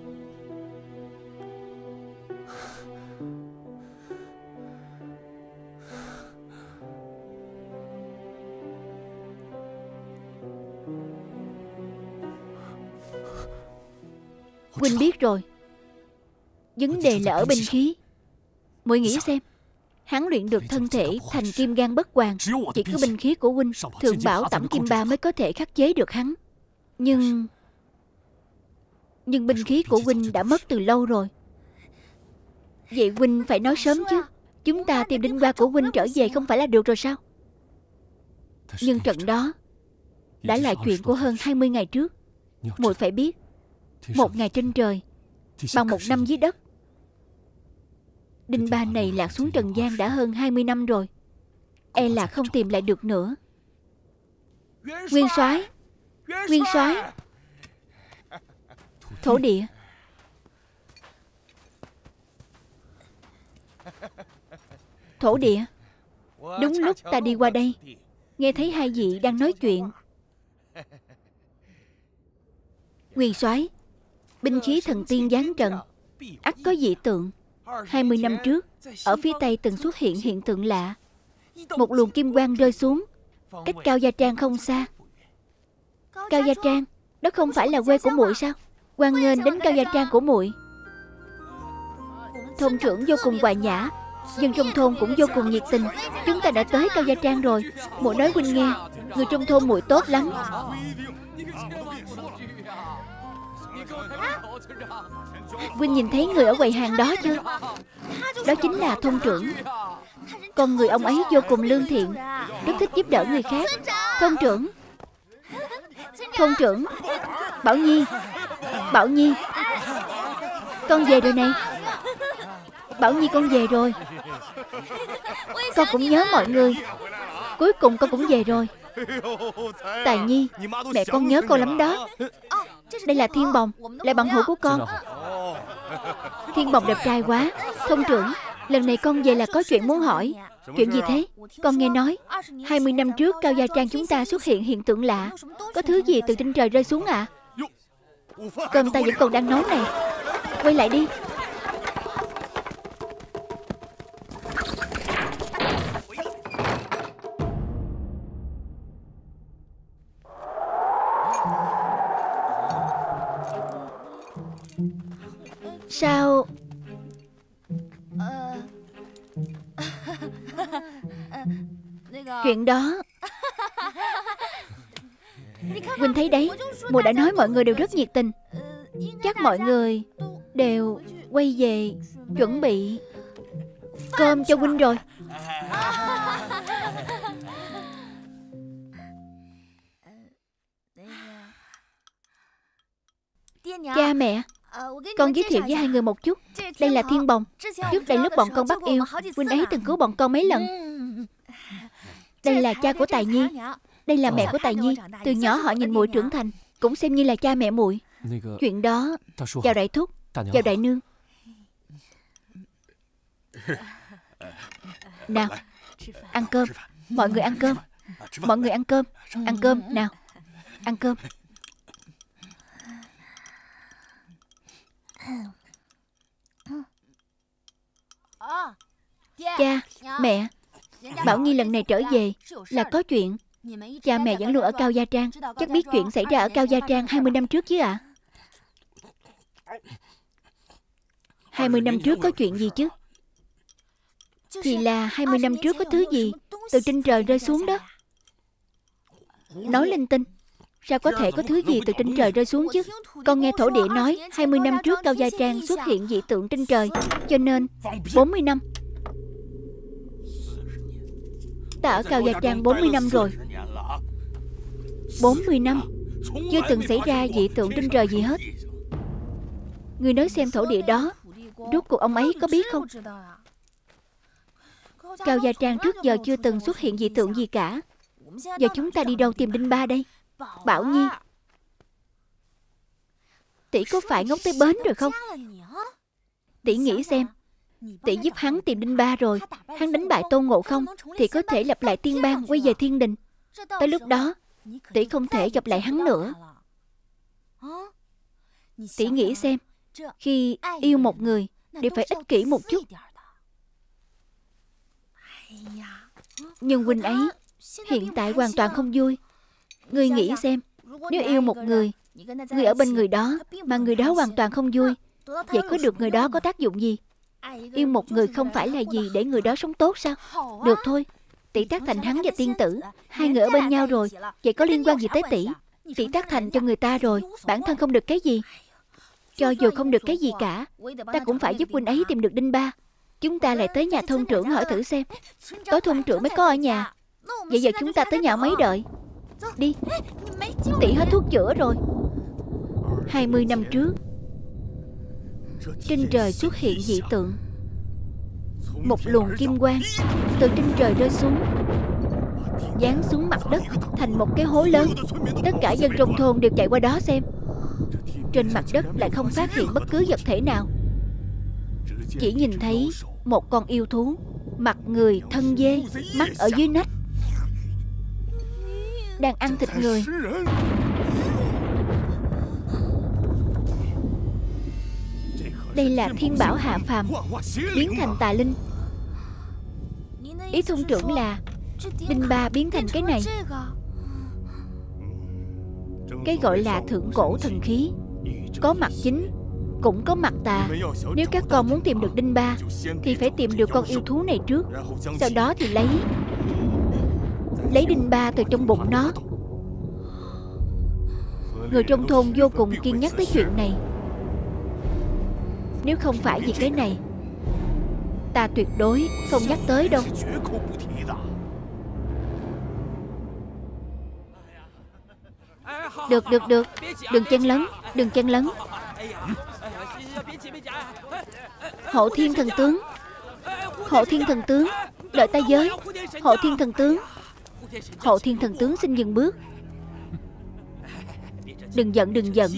Huynh biết rồi. Vấn đề là ở binh khí. Muội nghĩ xem, hắn luyện được thân thể thành kim gan bất hoàn, chỉ có binh khí của huynh Thượng Bảo Tẩm Kim Ba mới có thể khắc chế được hắn. Nhưng binh khí của huynh đã mất từ lâu rồi. Vậy huynh phải nói sớm chứ. Chúng ta tìm đinh hoa của huynh trở về không phải là được rồi sao? Nhưng trận đó đã là chuyện của hơn 20 ngày trước. Muội phải biết, một ngày trên trời bằng một năm dưới đất Đinh ba này lạc xuống trần gian đã hơn 20 năm rồi, e là không tìm lại được nữa. Nguyên soái, Nguyên soái. Thổ địa. Thổ địa. Đúng lúc ta đi qua đây, nghe thấy hai vị đang nói chuyện. Nguyên soái, binh khí thần tiên giáng trần, ắt có dị tượng. 20 năm trước, ở phía Tây từng xuất hiện hiện tượng lạ. Một luồng kim quang rơi xuống, cách Cao Gia Trang không xa. Cao Gia Trang, đó không phải là quê của muội sao? Hoan nghênh đến Cao Gia Trang của muội. Thôn trưởng vô cùng hòa nhã, dân trong thôn cũng vô cùng nhiệt tình. Chúng ta đã tới Cao Gia Trang rồi. Muội nói huynh nghe, người trong thôn muội tốt lắm. Huynh nhìn thấy người ở quầy hàng đó chưa? Đó chính là thôn trưởng. Con người ông ấy vô cùng lương thiện, rất thích giúp đỡ người khác. Thôn trưởng, thôn trưởng. Bảo Nhi, Bảo Nhi, con về rồi này. Bảo Nhi, con về rồi. Con cũng nhớ mọi người. Cuối cùng con cũng về rồi. Tài Nhi, mẹ con nhớ con lắm đó. Đây là Thiên Bồng, là bạn hữu của con. Thiên Bồng đẹp trai quá. Thôn trưởng, lần này con về là có chuyện muốn hỏi. Chuyện gì thế? Con nghe nói 20 năm trước Cao Gia Trang chúng ta xuất hiện hiện tượng lạ. Có thứ gì từ trên trời rơi xuống à? Cơm ta vẫn còn đang nấu này. Quay lại đi. Sao? Chuyện đó Huynh thấy đấy, muội đã nói mọi người đều rất nhiệt tình. Chắc mọi người đều quay về chuẩn bị cơm cho huynh rồi. Cha mẹ, con giới thiệu với hai người một chút. Đây là Thiên Bồng. Trước đây lúc bọn con bắt yêu, huynh ấy từng cứu bọn con mấy lần. Đây là cha của Tài Nhi. Đây là mẹ của Tài Nhi. Từ nhỏ họ nhìn muội trưởng thành, cũng xem như là cha mẹ muội. Chuyện đó. Chào đại thúc, chào đại nương. Nào, ăn cơm. Mọi người ăn cơm. Mọi người ăn cơm. Ăn cơm, nào. Ăn cơm. Cha, mẹ, Bảo Nhi lần này trở về là có chuyện. Cha mẹ vẫn luôn ở Cao Gia Trang, chắc biết chuyện xảy ra ở Cao Gia Trang 20 năm trước chứ ạ? 20 năm trước có chuyện gì chứ? Thì là 20 năm trước có thứ gì từ trên trời rơi xuống đó. Nói linh tinh. Sao có thể có thứ gì từ trên trời rơi xuống chứ? Con nghe thổ địa nói 20 năm trước Cao Gia Trang xuất hiện dị tượng trên trời, cho nên 40 năm. Ta ở Cao Gia Trang 40 năm rồi. 40 năm chưa từng xảy ra dị tượng trên trời gì hết. Người nói xem thổ địa đó, rốt cuộc ông ấy có biết không? Cao Gia Trang trước giờ chưa từng xuất hiện dị tượng gì cả. Giờ chúng ta đi đâu tìm Đinh Ba đây? Bảo Nhi, tỷ có phải ngốc tới bến rồi không? Tỷ nghĩ xem, tỷ giúp hắn tìm Đinh Ba rồi, hắn đánh bại Tôn Ngộ Không thì có thể lập lại tiên bang, quay về thiên đình. Tới lúc đó tỷ không thể gặp lại hắn nữa. Tỷ nghĩ xem, khi yêu một người đều phải ích kỷ một chút. Nhưng huynh ấy hiện tại hoàn toàn không vui. Ngươi nghĩ xem, nếu yêu một người, ngươi ở bên người đó mà người đó hoàn toàn không vui, vậy có được người đó có tác dụng gì? Yêu một người không phải là gì để người đó sống tốt sao? Được thôi, tỷ tác thành hắn và tiên tử, hai người ở bên nhau rồi, vậy có liên quan gì tới tỷ? Tỷ tác thành cho người ta rồi, bản thân không được cái gì. Cho dù không được cái gì cả, ta cũng phải giúp huynh ấy tìm được Đinh Ba. Chúng ta lại tới nhà thôn trưởng hỏi thử xem. Tối thôn trưởng mới có ở nhà. Vậy giờ chúng ta tới nhà mấy đợi. Đi. Tỷ hết thuốc chữa rồi. 20 năm trước trên trời xuất hiện dị tượng. một luồng kim quang từ trên trời rơi xuống, giáng xuống mặt đất thành một cái hố lớn. Tất cả dân trong thôn đều chạy qua đó xem. Trên mặt đất lại không phát hiện bất cứ vật thể nào, chỉ nhìn thấy một con yêu thú, mặt người thân dê, mắt ở dưới nách, đang ăn thịt người. Đây là thiên bảo hạ phàm, biến thành tà linh. Ý thôn trưởng là đinh ba biến thành cái này. Cái gọi là thượng cổ thần khí, có mặt chính cũng có mặt tà. Nếu các con muốn tìm được đinh ba thì phải tìm được con yêu thú này trước, sau đó thì lấy đinh ba từ trong bụng nó. Người trong thôn vô cùng kiên nhắc tới chuyện này. Nếu không phải vì cái này, ta tuyệt đối không nhắc tới đâu. Được, đừng chen lấn. Hộ thiên thần tướng, đợi ta với. Hộ thiên thần tướng xin dừng bước. Đừng giận.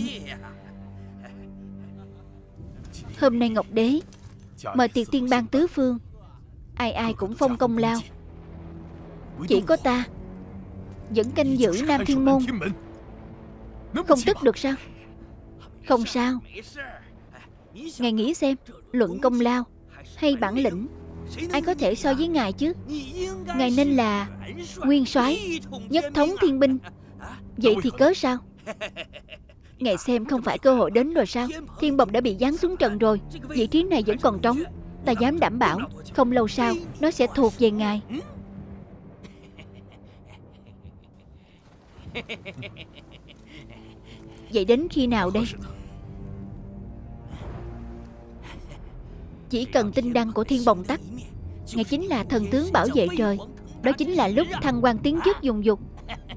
Hôm nay Ngọc Đế mời tiệc tiên bang tứ phương, ai cũng phong công lao. Chỉ có ta vẫn canh giữ Nam Thiên Môn. Không tức được sao? Không sao. Ngài nghĩ xem, luận công lao hay bản lĩnh, ai có thể so với ngài chứ? Ngài nên là nguyên soái, nhất thống thiên binh. Vậy thì cớ sao? Ngài xem không phải cơ hội đến rồi sao? Thiên bồng đã bị giáng xuống trần rồi, vị trí này vẫn còn trống. Ta dám đảm bảo không lâu sau nó sẽ thuộc về ngài. Vậy đến khi nào đây? Chỉ cần tinh đăng của thiên bồng tắt, ngài chính là thần tướng bảo vệ trời. Đó chính là lúc thăng quan tiến chức dùng dục.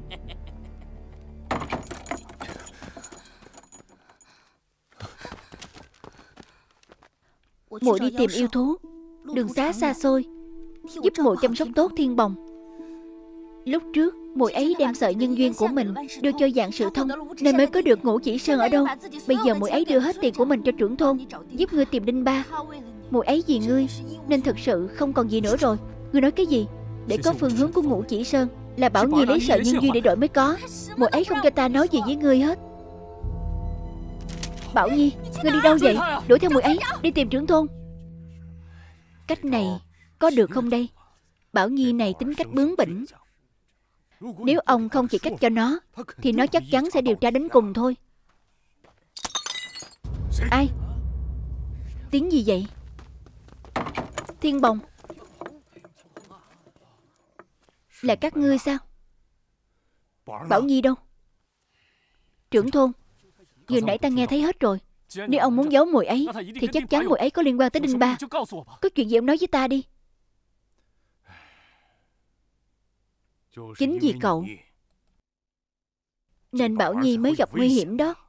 Muội đi tìm yêu thú, đường xá xa xôi, giúp muội chăm sóc tốt thiên bồng. Lúc trước muội ấy đem sợi nhân duyên của mình đưa cho Vạn Sự Thông, nên mới có được Ngũ Chỉ Sơn ở đâu. Bây giờ muội ấy đưa hết tiền của mình cho trưởng thôn, giúp ngươi tìm đinh ba. Muội ấy vì ngươi nên thực sự không còn gì nữa rồi. Ngươi nói cái gì? Để có phương hướng của Ngũ Chỉ Sơn là Bảo Nhi lấy sợi nhân duyên để đổi mới có. Muội ấy không cho ta nói gì với ngươi hết. Bảo Nhi, ngươi đi đâu vậy? Đuổi theo muội ấy, đi tìm trưởng thôn. Cách này có được không đây? Bảo Nhi này tính cách bướng bỉnh. Nếu ông không chỉ cách cho nó thì nó chắc chắn sẽ điều tra đến cùng thôi. Ai? Tiếng gì vậy? Thiên bồng, là các ngươi sao? Bảo Nhi đâu? Trưởng thôn, vừa nãy ta nghe thấy hết rồi. Nếu ông muốn giấu muội ấy thì chắc chắn muội ấy có liên quan tới đinh ba. Có chuyện gì ông nói với ta đi. Chính vì cậu nên Bảo Nhi mới gặp nguy hiểm đó.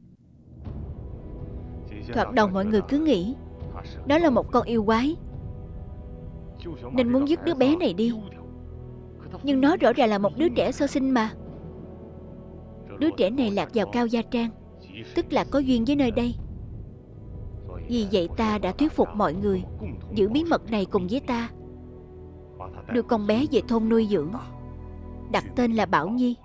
Thoạt đầu mọi người cứ nghĩ đó là một con yêu quái, nên muốn dứt đứa bé này đi. Nhưng nó rõ ràng là một đứa trẻ sơ sinh mà. Đứa trẻ này lạc vào Cao Gia Trang, tức là có duyên với nơi đây. Vì vậy ta đã thuyết phục mọi người giữ bí mật này cùng với ta, đưa con bé về thôn nuôi dưỡng, đặt tên là Bảo Nhi.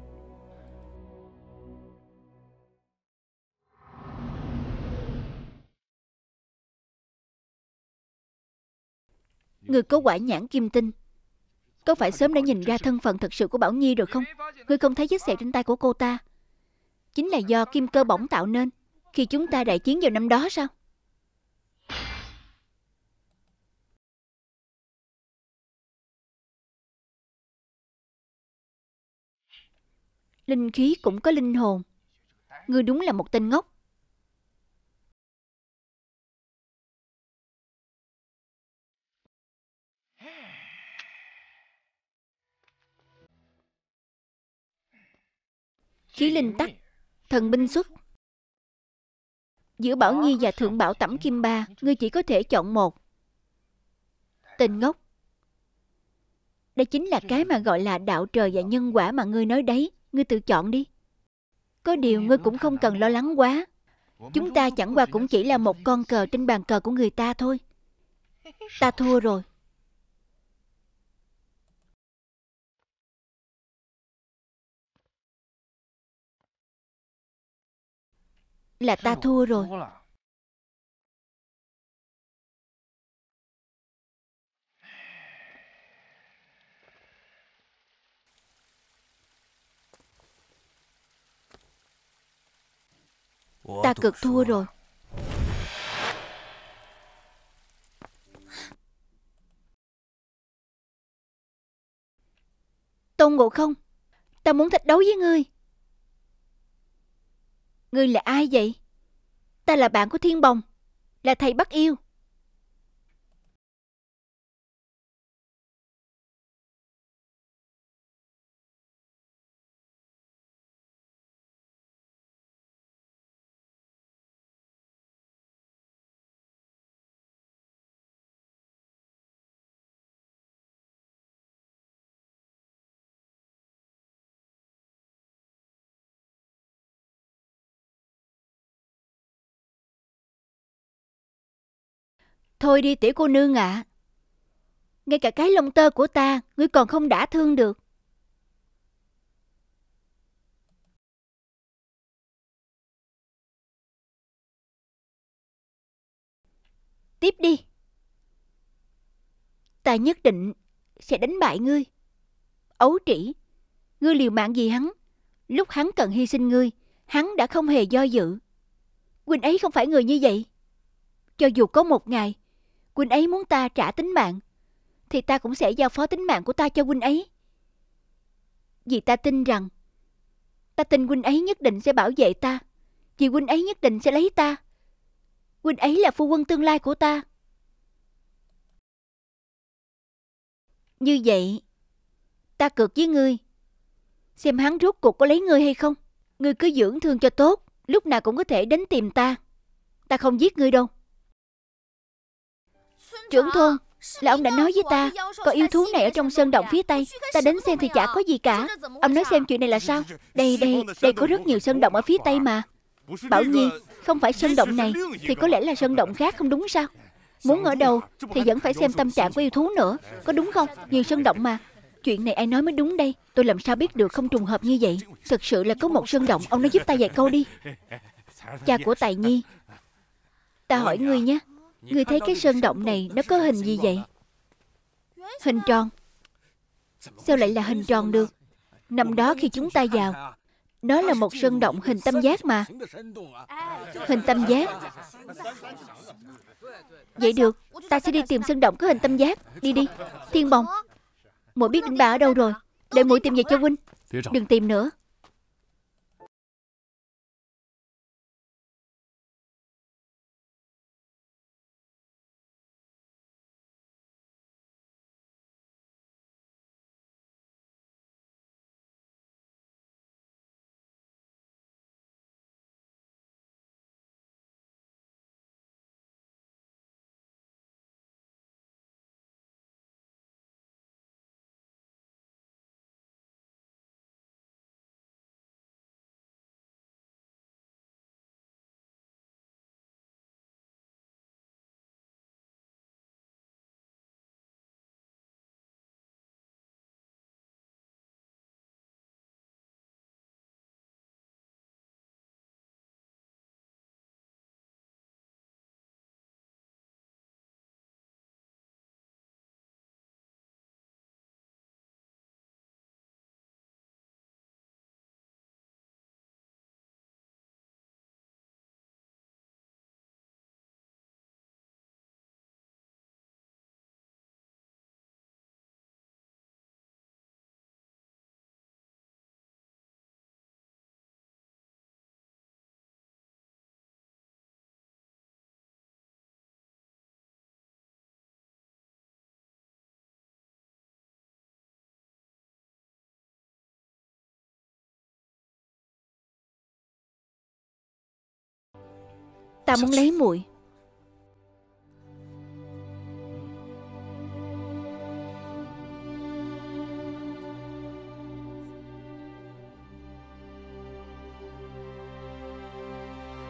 Người có quả nhãn kim tinh, có phải sớm đã nhìn ra thân phận thật sự của Bảo Nhi rồi không? Ngươi không thấy vết sẹo trên tay của cô ta chính là do kim cơ bổng tạo nên khi chúng ta đại chiến vào năm đó sao? Linh khí cũng có linh hồn. Ngươi đúng là một tên ngốc. Khí linh tắc, thần binh xuất. Giữa Bảo Nhi và Thượng Bảo Tẩm Kim Ba, ngươi chỉ có thể chọn một. Tên ngốc. Đây chính là cái mà gọi là đạo trời và nhân quả mà ngươi nói đấy. Ngươi tự chọn đi. Có điều ngươi cũng không cần lo lắng quá. Chúng ta chẳng qua cũng chỉ là một con cờ trên bàn cờ của người ta thôi. Ta thua rồi. Là ta thua rồi. Ta cực thua rồi. Tôn Ngộ Không, ta muốn thách đấu với ngươi. Ngươi là ai vậy? Ta là bạn của Thiên Bồng, là thầy bắt yêu. Thôi đi tiểu cô nương ạ. Ngay cả cái lông tơ của ta, ngươi còn không đả thương được. Tiếp đi. Ta nhất định sẽ đánh bại ngươi. Ấu trĩ, ngươi liều mạng vì hắn. Lúc hắn cần hy sinh ngươi, hắn đã không hề do dự. Huynh ấy không phải người như vậy. Cho dù có một ngày huynh ấy muốn ta trả tính mạng, thì ta cũng sẽ giao phó tính mạng của ta cho huynh ấy. Vì ta tin rằng, ta tin huynh ấy nhất định sẽ bảo vệ ta. Vì huynh ấy nhất định sẽ lấy ta. Huynh ấy là phu quân tương lai của ta. Như vậy, ta cược với ngươi, xem hắn rốt cuộc có lấy ngươi hay không. Ngươi cứ dưỡng thương cho tốt, lúc nào cũng có thể đến tìm ta. Ta không giết ngươi đâu. Trưởng thôn, là ông đã nói với ta có yêu thú này ở trong sơn động phía Tây. Ta đến xem thì chả có gì cả. Ông nói xem chuyện này là sao? Đây có rất nhiều sơn động ở phía Tây mà. Bảo Nhi, không phải sơn động này thì có lẽ là sơn động khác, không đúng sao? Muốn ở đâu thì vẫn phải xem tâm trạng của yêu thú nữa, có đúng không? Nhiều sơn động mà. Chuyện này ai nói mới đúng đây? Tôi làm sao biết được không trùng hợp như vậy? Thực sự là có một sơn động. Ông nói giúp ta vài câu đi. Cha của Tài Nhi, ta hỏi ngươi nhé, ngươi thấy cái sơn động này nó có hình gì vậy? Hình tròn. Sao lại là hình tròn được? Năm đó khi chúng ta vào, nó là một sơn động hình tam giác mà. Hình tam giác. Vậy được, ta sẽ đi tìm sơn động có hình tam giác. Đi đi. Thiên Bồng, muội biết định bà ở đâu rồi? Để muội tìm về cho huynh. Đừng tìm nữa. Ta muốn lấy muội.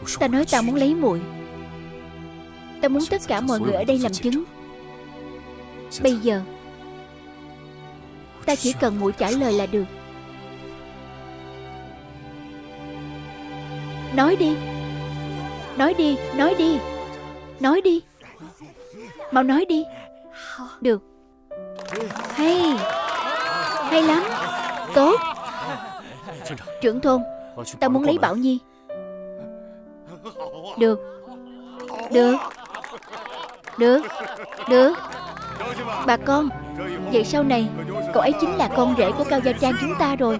Ta nói ta muốn lấy muội. Ta muốn tất cả mọi người ở đây làm chứng. Bây giờ ta chỉ cần muội trả lời là được. Nói đi. Nói đi, nói đi. Nói đi. Mau nói đi. Được. Hay. Hay lắm. Tốt. Trưởng thôn, ta muốn lấy Bảo Nhi. Được. Được. Được. Được. Bà con, vậy sau này cậu ấy chính là con rể của Cao Gia Trang chúng ta rồi.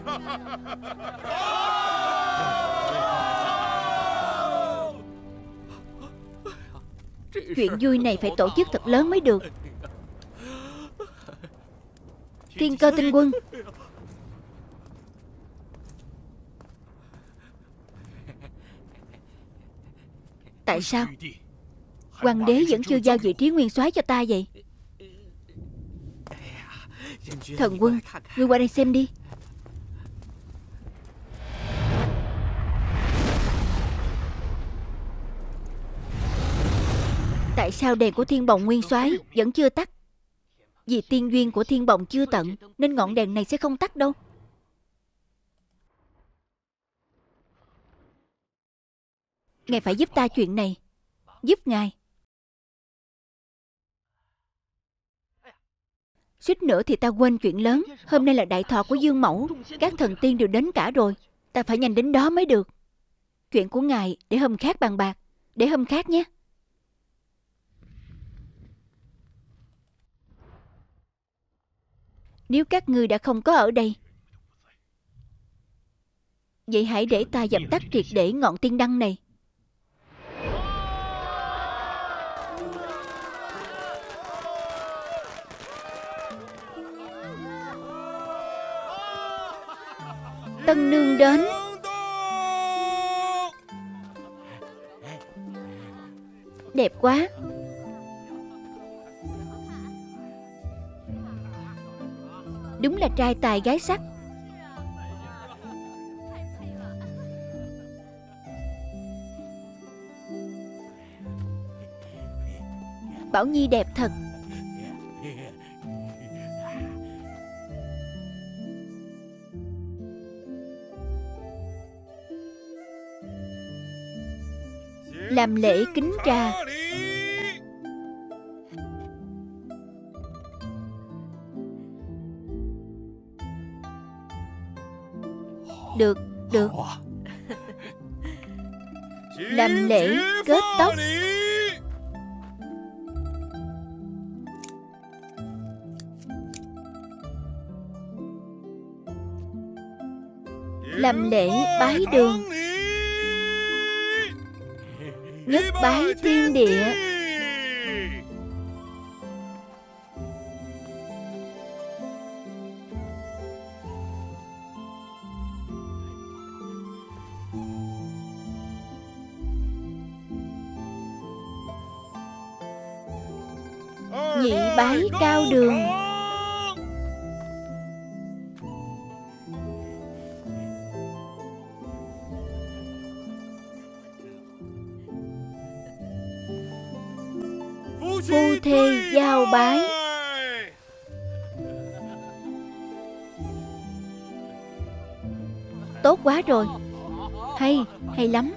Chuyện vui này phải tổ chức thật lớn mới được. Thiên Cơ Tinh Quân. Tại sao Hoàng đế vẫn chưa giao vị trí nguyên soái cho ta vậy? Thần Quân, ngươi qua đây xem đi. Tại sao đèn của Thiên Bồng nguyên soái vẫn chưa tắt? Vì tiên duyên của Thiên Bồng chưa tận, nên ngọn đèn này sẽ không tắt đâu. Ngài phải giúp ta chuyện này. Giúp ngài. Suýt nữa thì ta quên chuyện lớn. Hôm nay là đại thọ của Dương Mẫu. Các thần tiên đều đến cả rồi. Ta phải nhanh đến đó mới được. Chuyện của ngài để hôm khác bàn bạc. Để hôm khác nhé. Nếu các ngươi đã không có ở đây, vậy hãy để ta dập tắt triệt để ngọn tiên đăng này. Tân nương đến. Đẹp quá. Đúng là trai tài gái sắc. Bảo Nhi đẹp thật. Làm lễ kính trà. Được, được. Làm lễ kết tóc. Làm lễ bái đường. Nhất bái thiên địa. Nhị bái cao đường. Phu thê giao bái. Tốt quá rồi. Hay, hay lắm.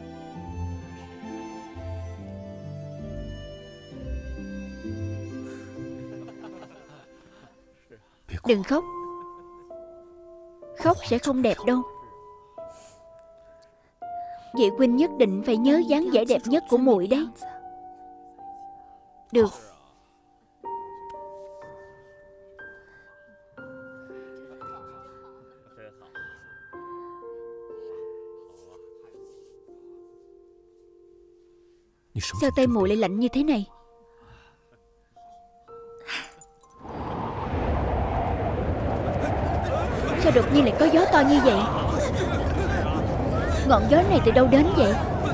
Đừng khóc. Khóc sẽ không đẹp đâu. Vị huynh nhất định phải nhớ dáng vẻ đẹp nhất của muội đấy. Được. Sao tay muội lại lạnh như thế này? Sao đột nhiên lại có gió to như vậy? Ngọn gió này từ đâu đến vậy?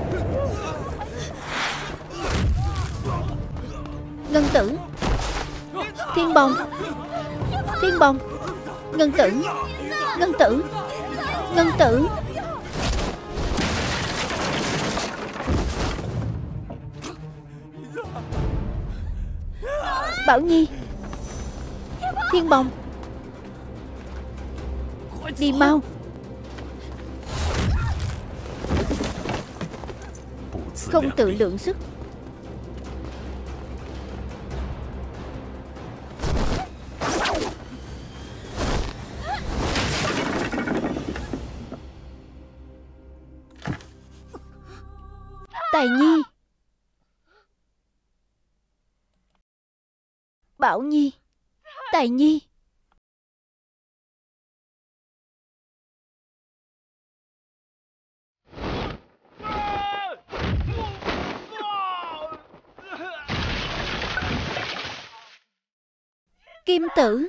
Ngân Tử. Thiên Bồng. Thiên Bồng. Ngân Tử. Ngân Tử. Ngân Tử. Bảo Nhi. Thiên Bồng, đi mau. Không tự lượng sức. Tài Nhi. Bảo Nhi. Tài Nhi. Kim Tử.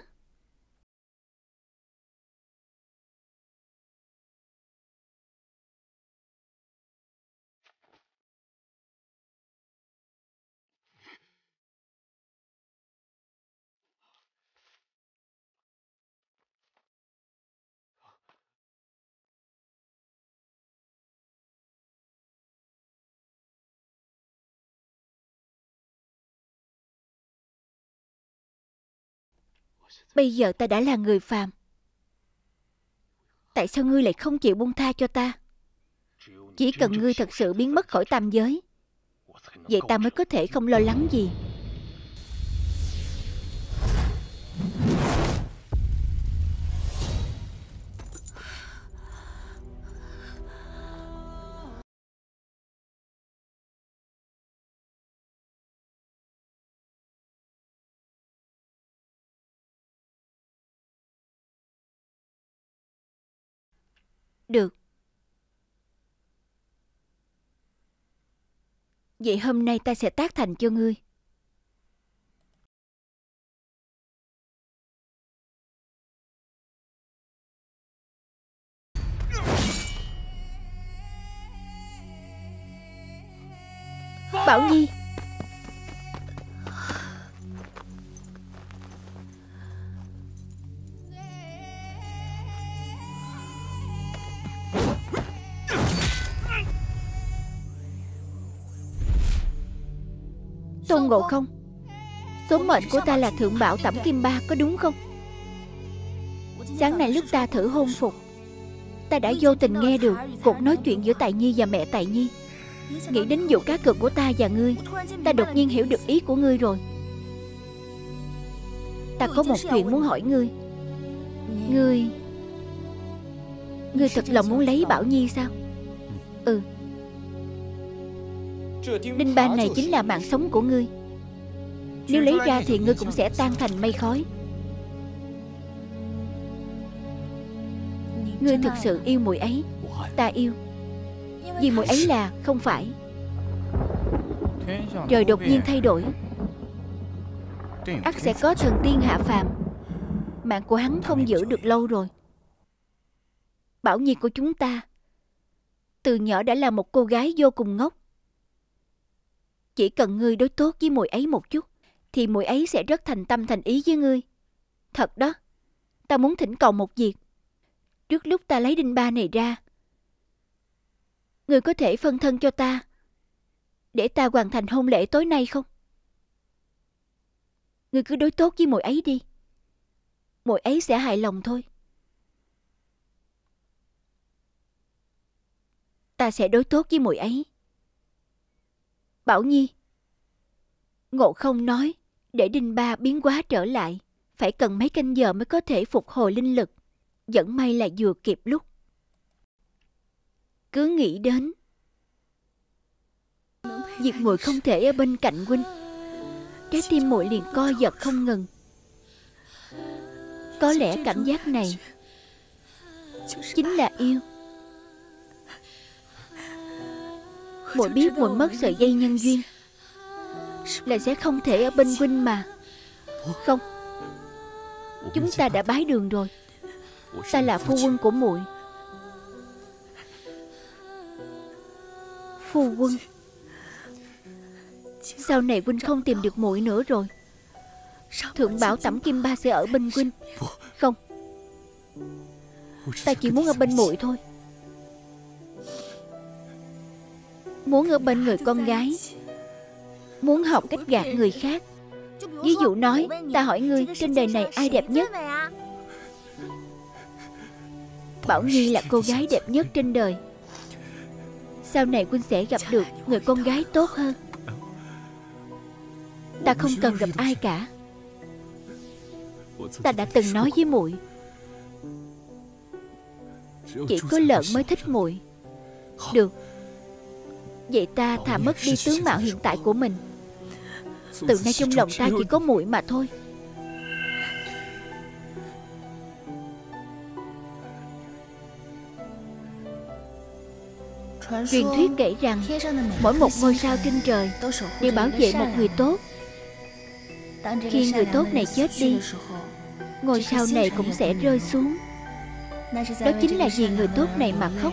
Bây giờ ta đã là người phàm. Tại sao ngươi lại không chịu buông tha cho ta? Chỉ cần ngươi thật sự biến mất khỏi tam giới, vậy ta mới có thể không lo lắng gì. Được. Vậy hôm nay ta sẽ tác thành cho ngươi. Bảo Nhi. Tôn Ngộ Không, số mệnh của ta là Thượng Bảo Tẩm Kim Ba, có đúng không? Sáng nay lúc ta thử hôn phục, ta đã vô tình nghe được cuộc nói chuyện giữa Tài Nhi và mẹ Tài Nhi. Nghĩ đến vụ cá cược của ta và ngươi, ta đột nhiên hiểu được ý của ngươi rồi. Ta có một chuyện muốn hỏi ngươi. Ngươi thật lòng muốn lấy Bảo Nhi sao? Ừ. Đinh ba này chính là mạng sống của ngươi. Nếu lấy ra thì ngươi cũng sẽ tan thành mây khói. Ngươi thực sự yêu muội ấy. Ta yêu. Vì muội ấy là không phải. Trời đột nhiên thay đổi, ắt sẽ có thần tiên hạ phàm. Mạng của hắn không giữ được lâu rồi. Bảo Nhi của chúng ta từ nhỏ đã là một cô gái vô cùng ngốc. Chỉ cần ngươi đối tốt với muội ấy một chút thì muội ấy sẽ rất thành tâm thành ý với ngươi. Thật đó. Ta muốn thỉnh cầu một việc. Trước lúc ta lấy đinh ba này ra, ngươi có thể phân thân cho ta để ta hoàn thành hôn lễ tối nay không? Ngươi cứ đối tốt với muội ấy đi. Muội ấy sẽ hài lòng thôi. Ta sẽ đối tốt với muội ấy. Bảo Nhi. Ngộ Không nói để đinh ba biến hóa trở lại phải cần mấy canh giờ mới có thể phục hồi linh lực. Vẫn may là vừa kịp lúc. Cứ nghĩ đến việc muội không thể ở bên cạnh huynh, trái tim muội liền co giật không ngừng. Có lẽ cảm giác này chính là yêu. Muội biết muội mất sợi dây nhân duyên là sẽ không thể ở bên huynh mà. Không, chúng ta đã bái đường rồi. Ta là phu quân của muội. Phu quân. Sau này huynh không tìm được muội nữa rồi. Thượng Bảo Tẩm Kim Ba sẽ ở bên huynh. Không, ta chỉ muốn ở bên muội thôi. Muốn ở bên người con gái muốn học cách gạt người khác. Ví dụ nói, ta hỏi ngươi, trên đời này ai đẹp nhất? Bảo Nhi là cô gái đẹp nhất trên đời. Sau này Huynh sẽ gặp được người con gái tốt hơn. Ta không cần gặp ai cả. Ta đã từng nói với muội, chỉ có lợn mới thích muội. Được, vậy ta thà mất đi tướng mạo hiện tại của mình. Từ nay trong lòng ta chỉ có muội mà thôi. Truyền thuyết kể rằng mỗi một ngôi sao trên trời đều bảo vệ một người tốt. Khi người tốt này chết đi, ngôi sao này cũng sẽ rơi xuống. Đó chính là vì người tốt này mà khóc.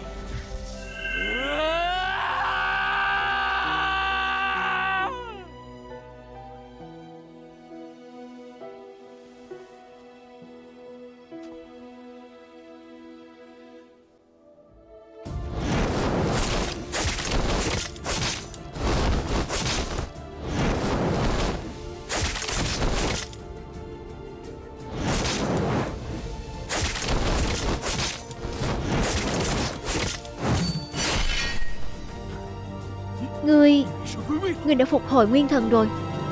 Ngươi đã phục hồi nguyên thần rồi.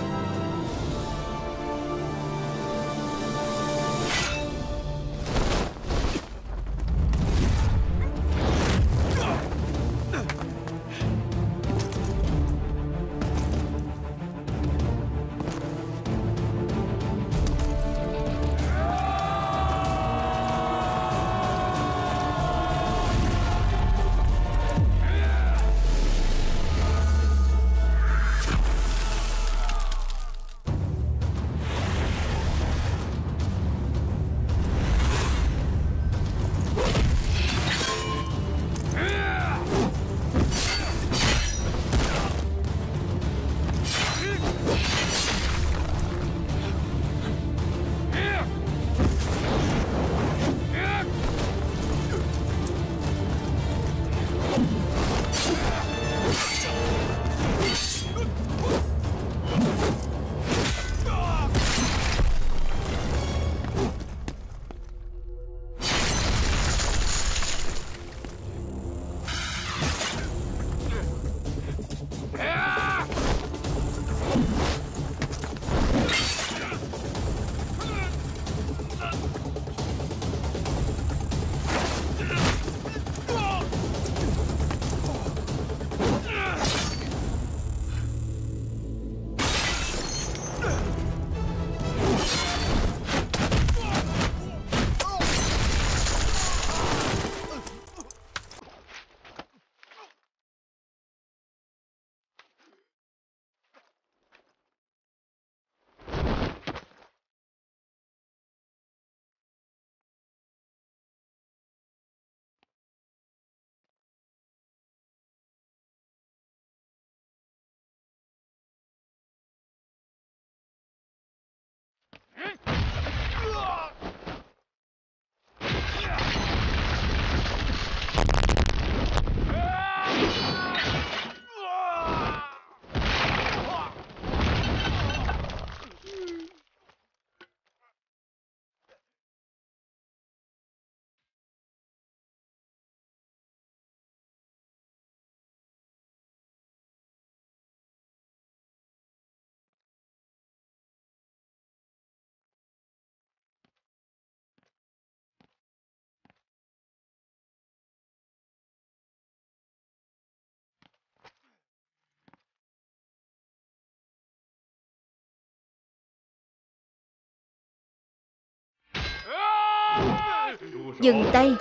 Dừng tay.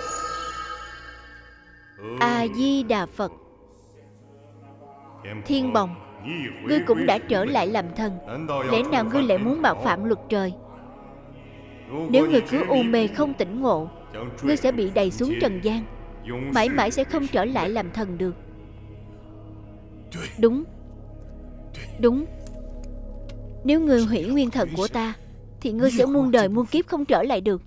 A-di-đà Phật. Thiên Bồng, ngươi cũng đã trở lại làm thần, lẽ nào ngươi lại muốn mạo phạm luật trời? Nếu ngươi cứ u mê không tỉnh ngộ, ngươi sẽ bị đày xuống trần gian, mãi mãi sẽ không trở lại làm thần được. Đúng. Đúng. Nếu ngươi hủy nguyên thần của ta, thì ngươi sẽ muôn đời muôn kiếp không trở lại được.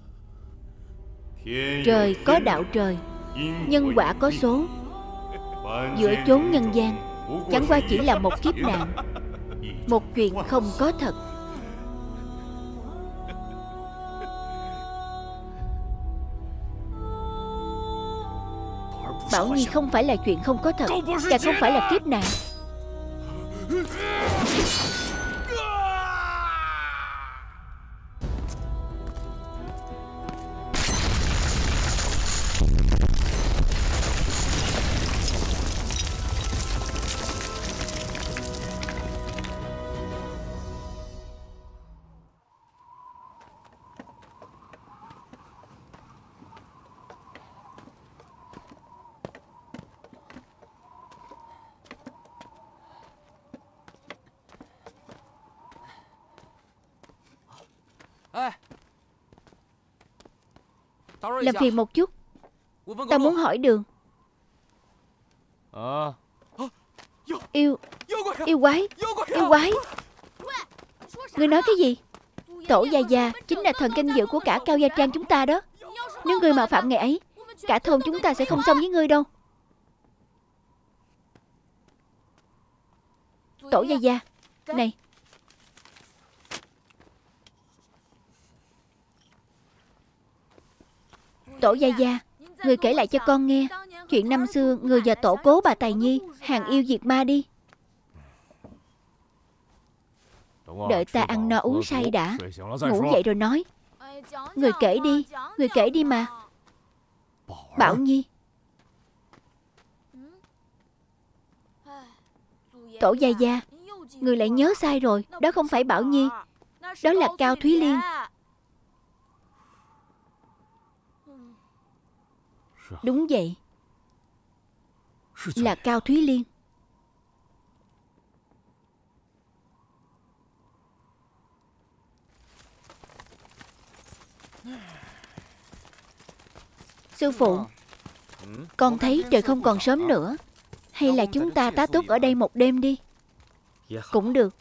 Trời có đạo trời, nhân quả có số. Giữa chốn nhân gian chẳng qua chỉ là một kiếp nạn, Một chuyện không có thật. Bảo Nhi không phải là chuyện không có thật, càng không phải là kiếp nạn. Làm phiền một chút, ta muốn hỏi đường. Yêu quái. Ngươi nói cái gì? Tổ Gia Gia chính là thần canh giữ của cả Cao Gia Trang chúng ta đó. Nếu ngươi mạo phạm ngày ấy, cả thôn chúng ta sẽ không xong với ngươi đâu. Tổ Gia Gia, này, Tổ Gia Gia, người kể lại cho con nghe chuyện năm xưa người và tổ cố bà Tài Nhi hàng yêu diệt ma đi. Đợi ta ăn no uống say đã, ngủ dậy rồi nói. Người kể đi mà. Bảo Nhi. Tổ Gia Gia, người lại nhớ sai rồi. Đó không phải Bảo Nhi, đó là Cao Thúy Liên. Đúng vậy, là Cao Thúy Liên. Sư phụ, con thấy trời không còn sớm nữa, hay là chúng ta tá túc ở đây một đêm đi. Cũng được.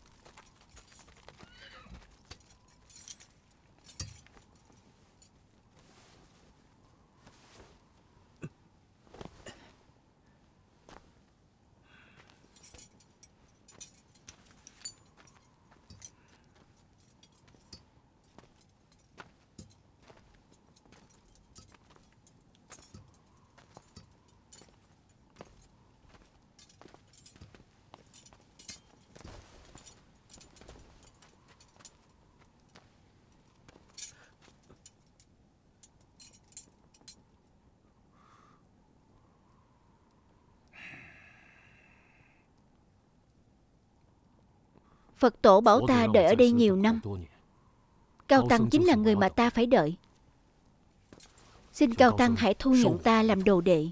Phật tổ bảo ta đợi ở đây nhiều năm. Cao Tăng chính là người mà ta phải đợi. Xin Cao Tăng hãy thu nhận ta làm đồ đệ.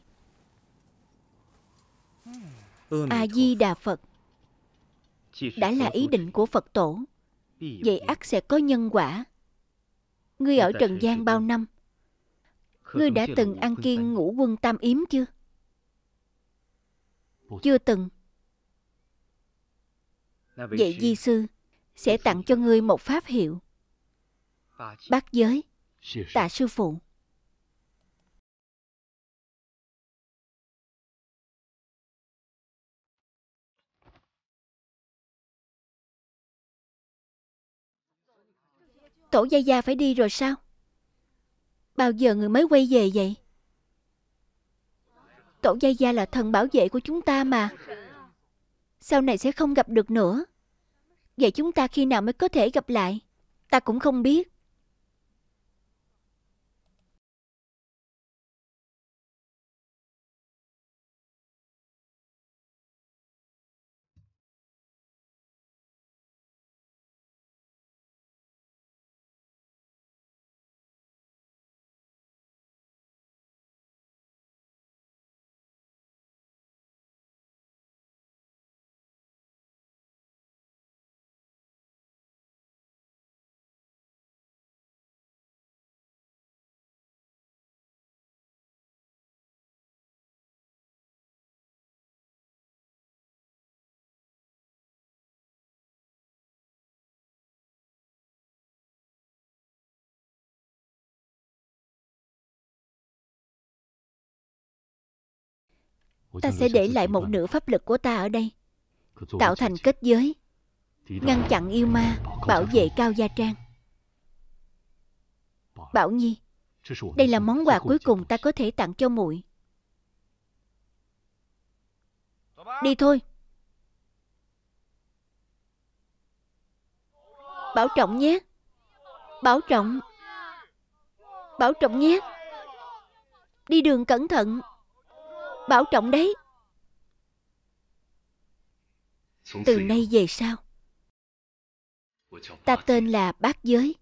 A-di-đà Phật. Đã là ý định của Phật tổ, vậy ắt sẽ có nhân quả. Ngươi ở trần gian bao năm, ngươi đã từng ăn kiêng ngũ quân tam yếm chưa? Chưa từng. Vậy di sư sẽ tặng cho ngươi một pháp hiệu. Bát giới. Tạ sư phụ. Tổ Gia Gia phải đi rồi sao? Bao giờ người mới quay về vậy? Tổ Gia Gia là thần bảo vệ của chúng ta mà. Sau này sẽ không gặp được nữa. Vậy chúng ta khi nào mới có thể gặp lại? Ta cũng không biết. Ta sẽ để lại một nửa pháp lực của ta ở đây, tạo thành kết giới. ngăn chặn yêu ma, bảo vệ Cao Gia Trang. Bảo Nhi, đây là món quà cuối cùng ta có thể tặng cho muội. Đi thôi. Bảo trọng nhé. Bảo trọng. Bảo trọng nhé. Đi đường cẩn thận. Bảo trọng đấy. Từ nay về sau, ta tên là Bát Giới.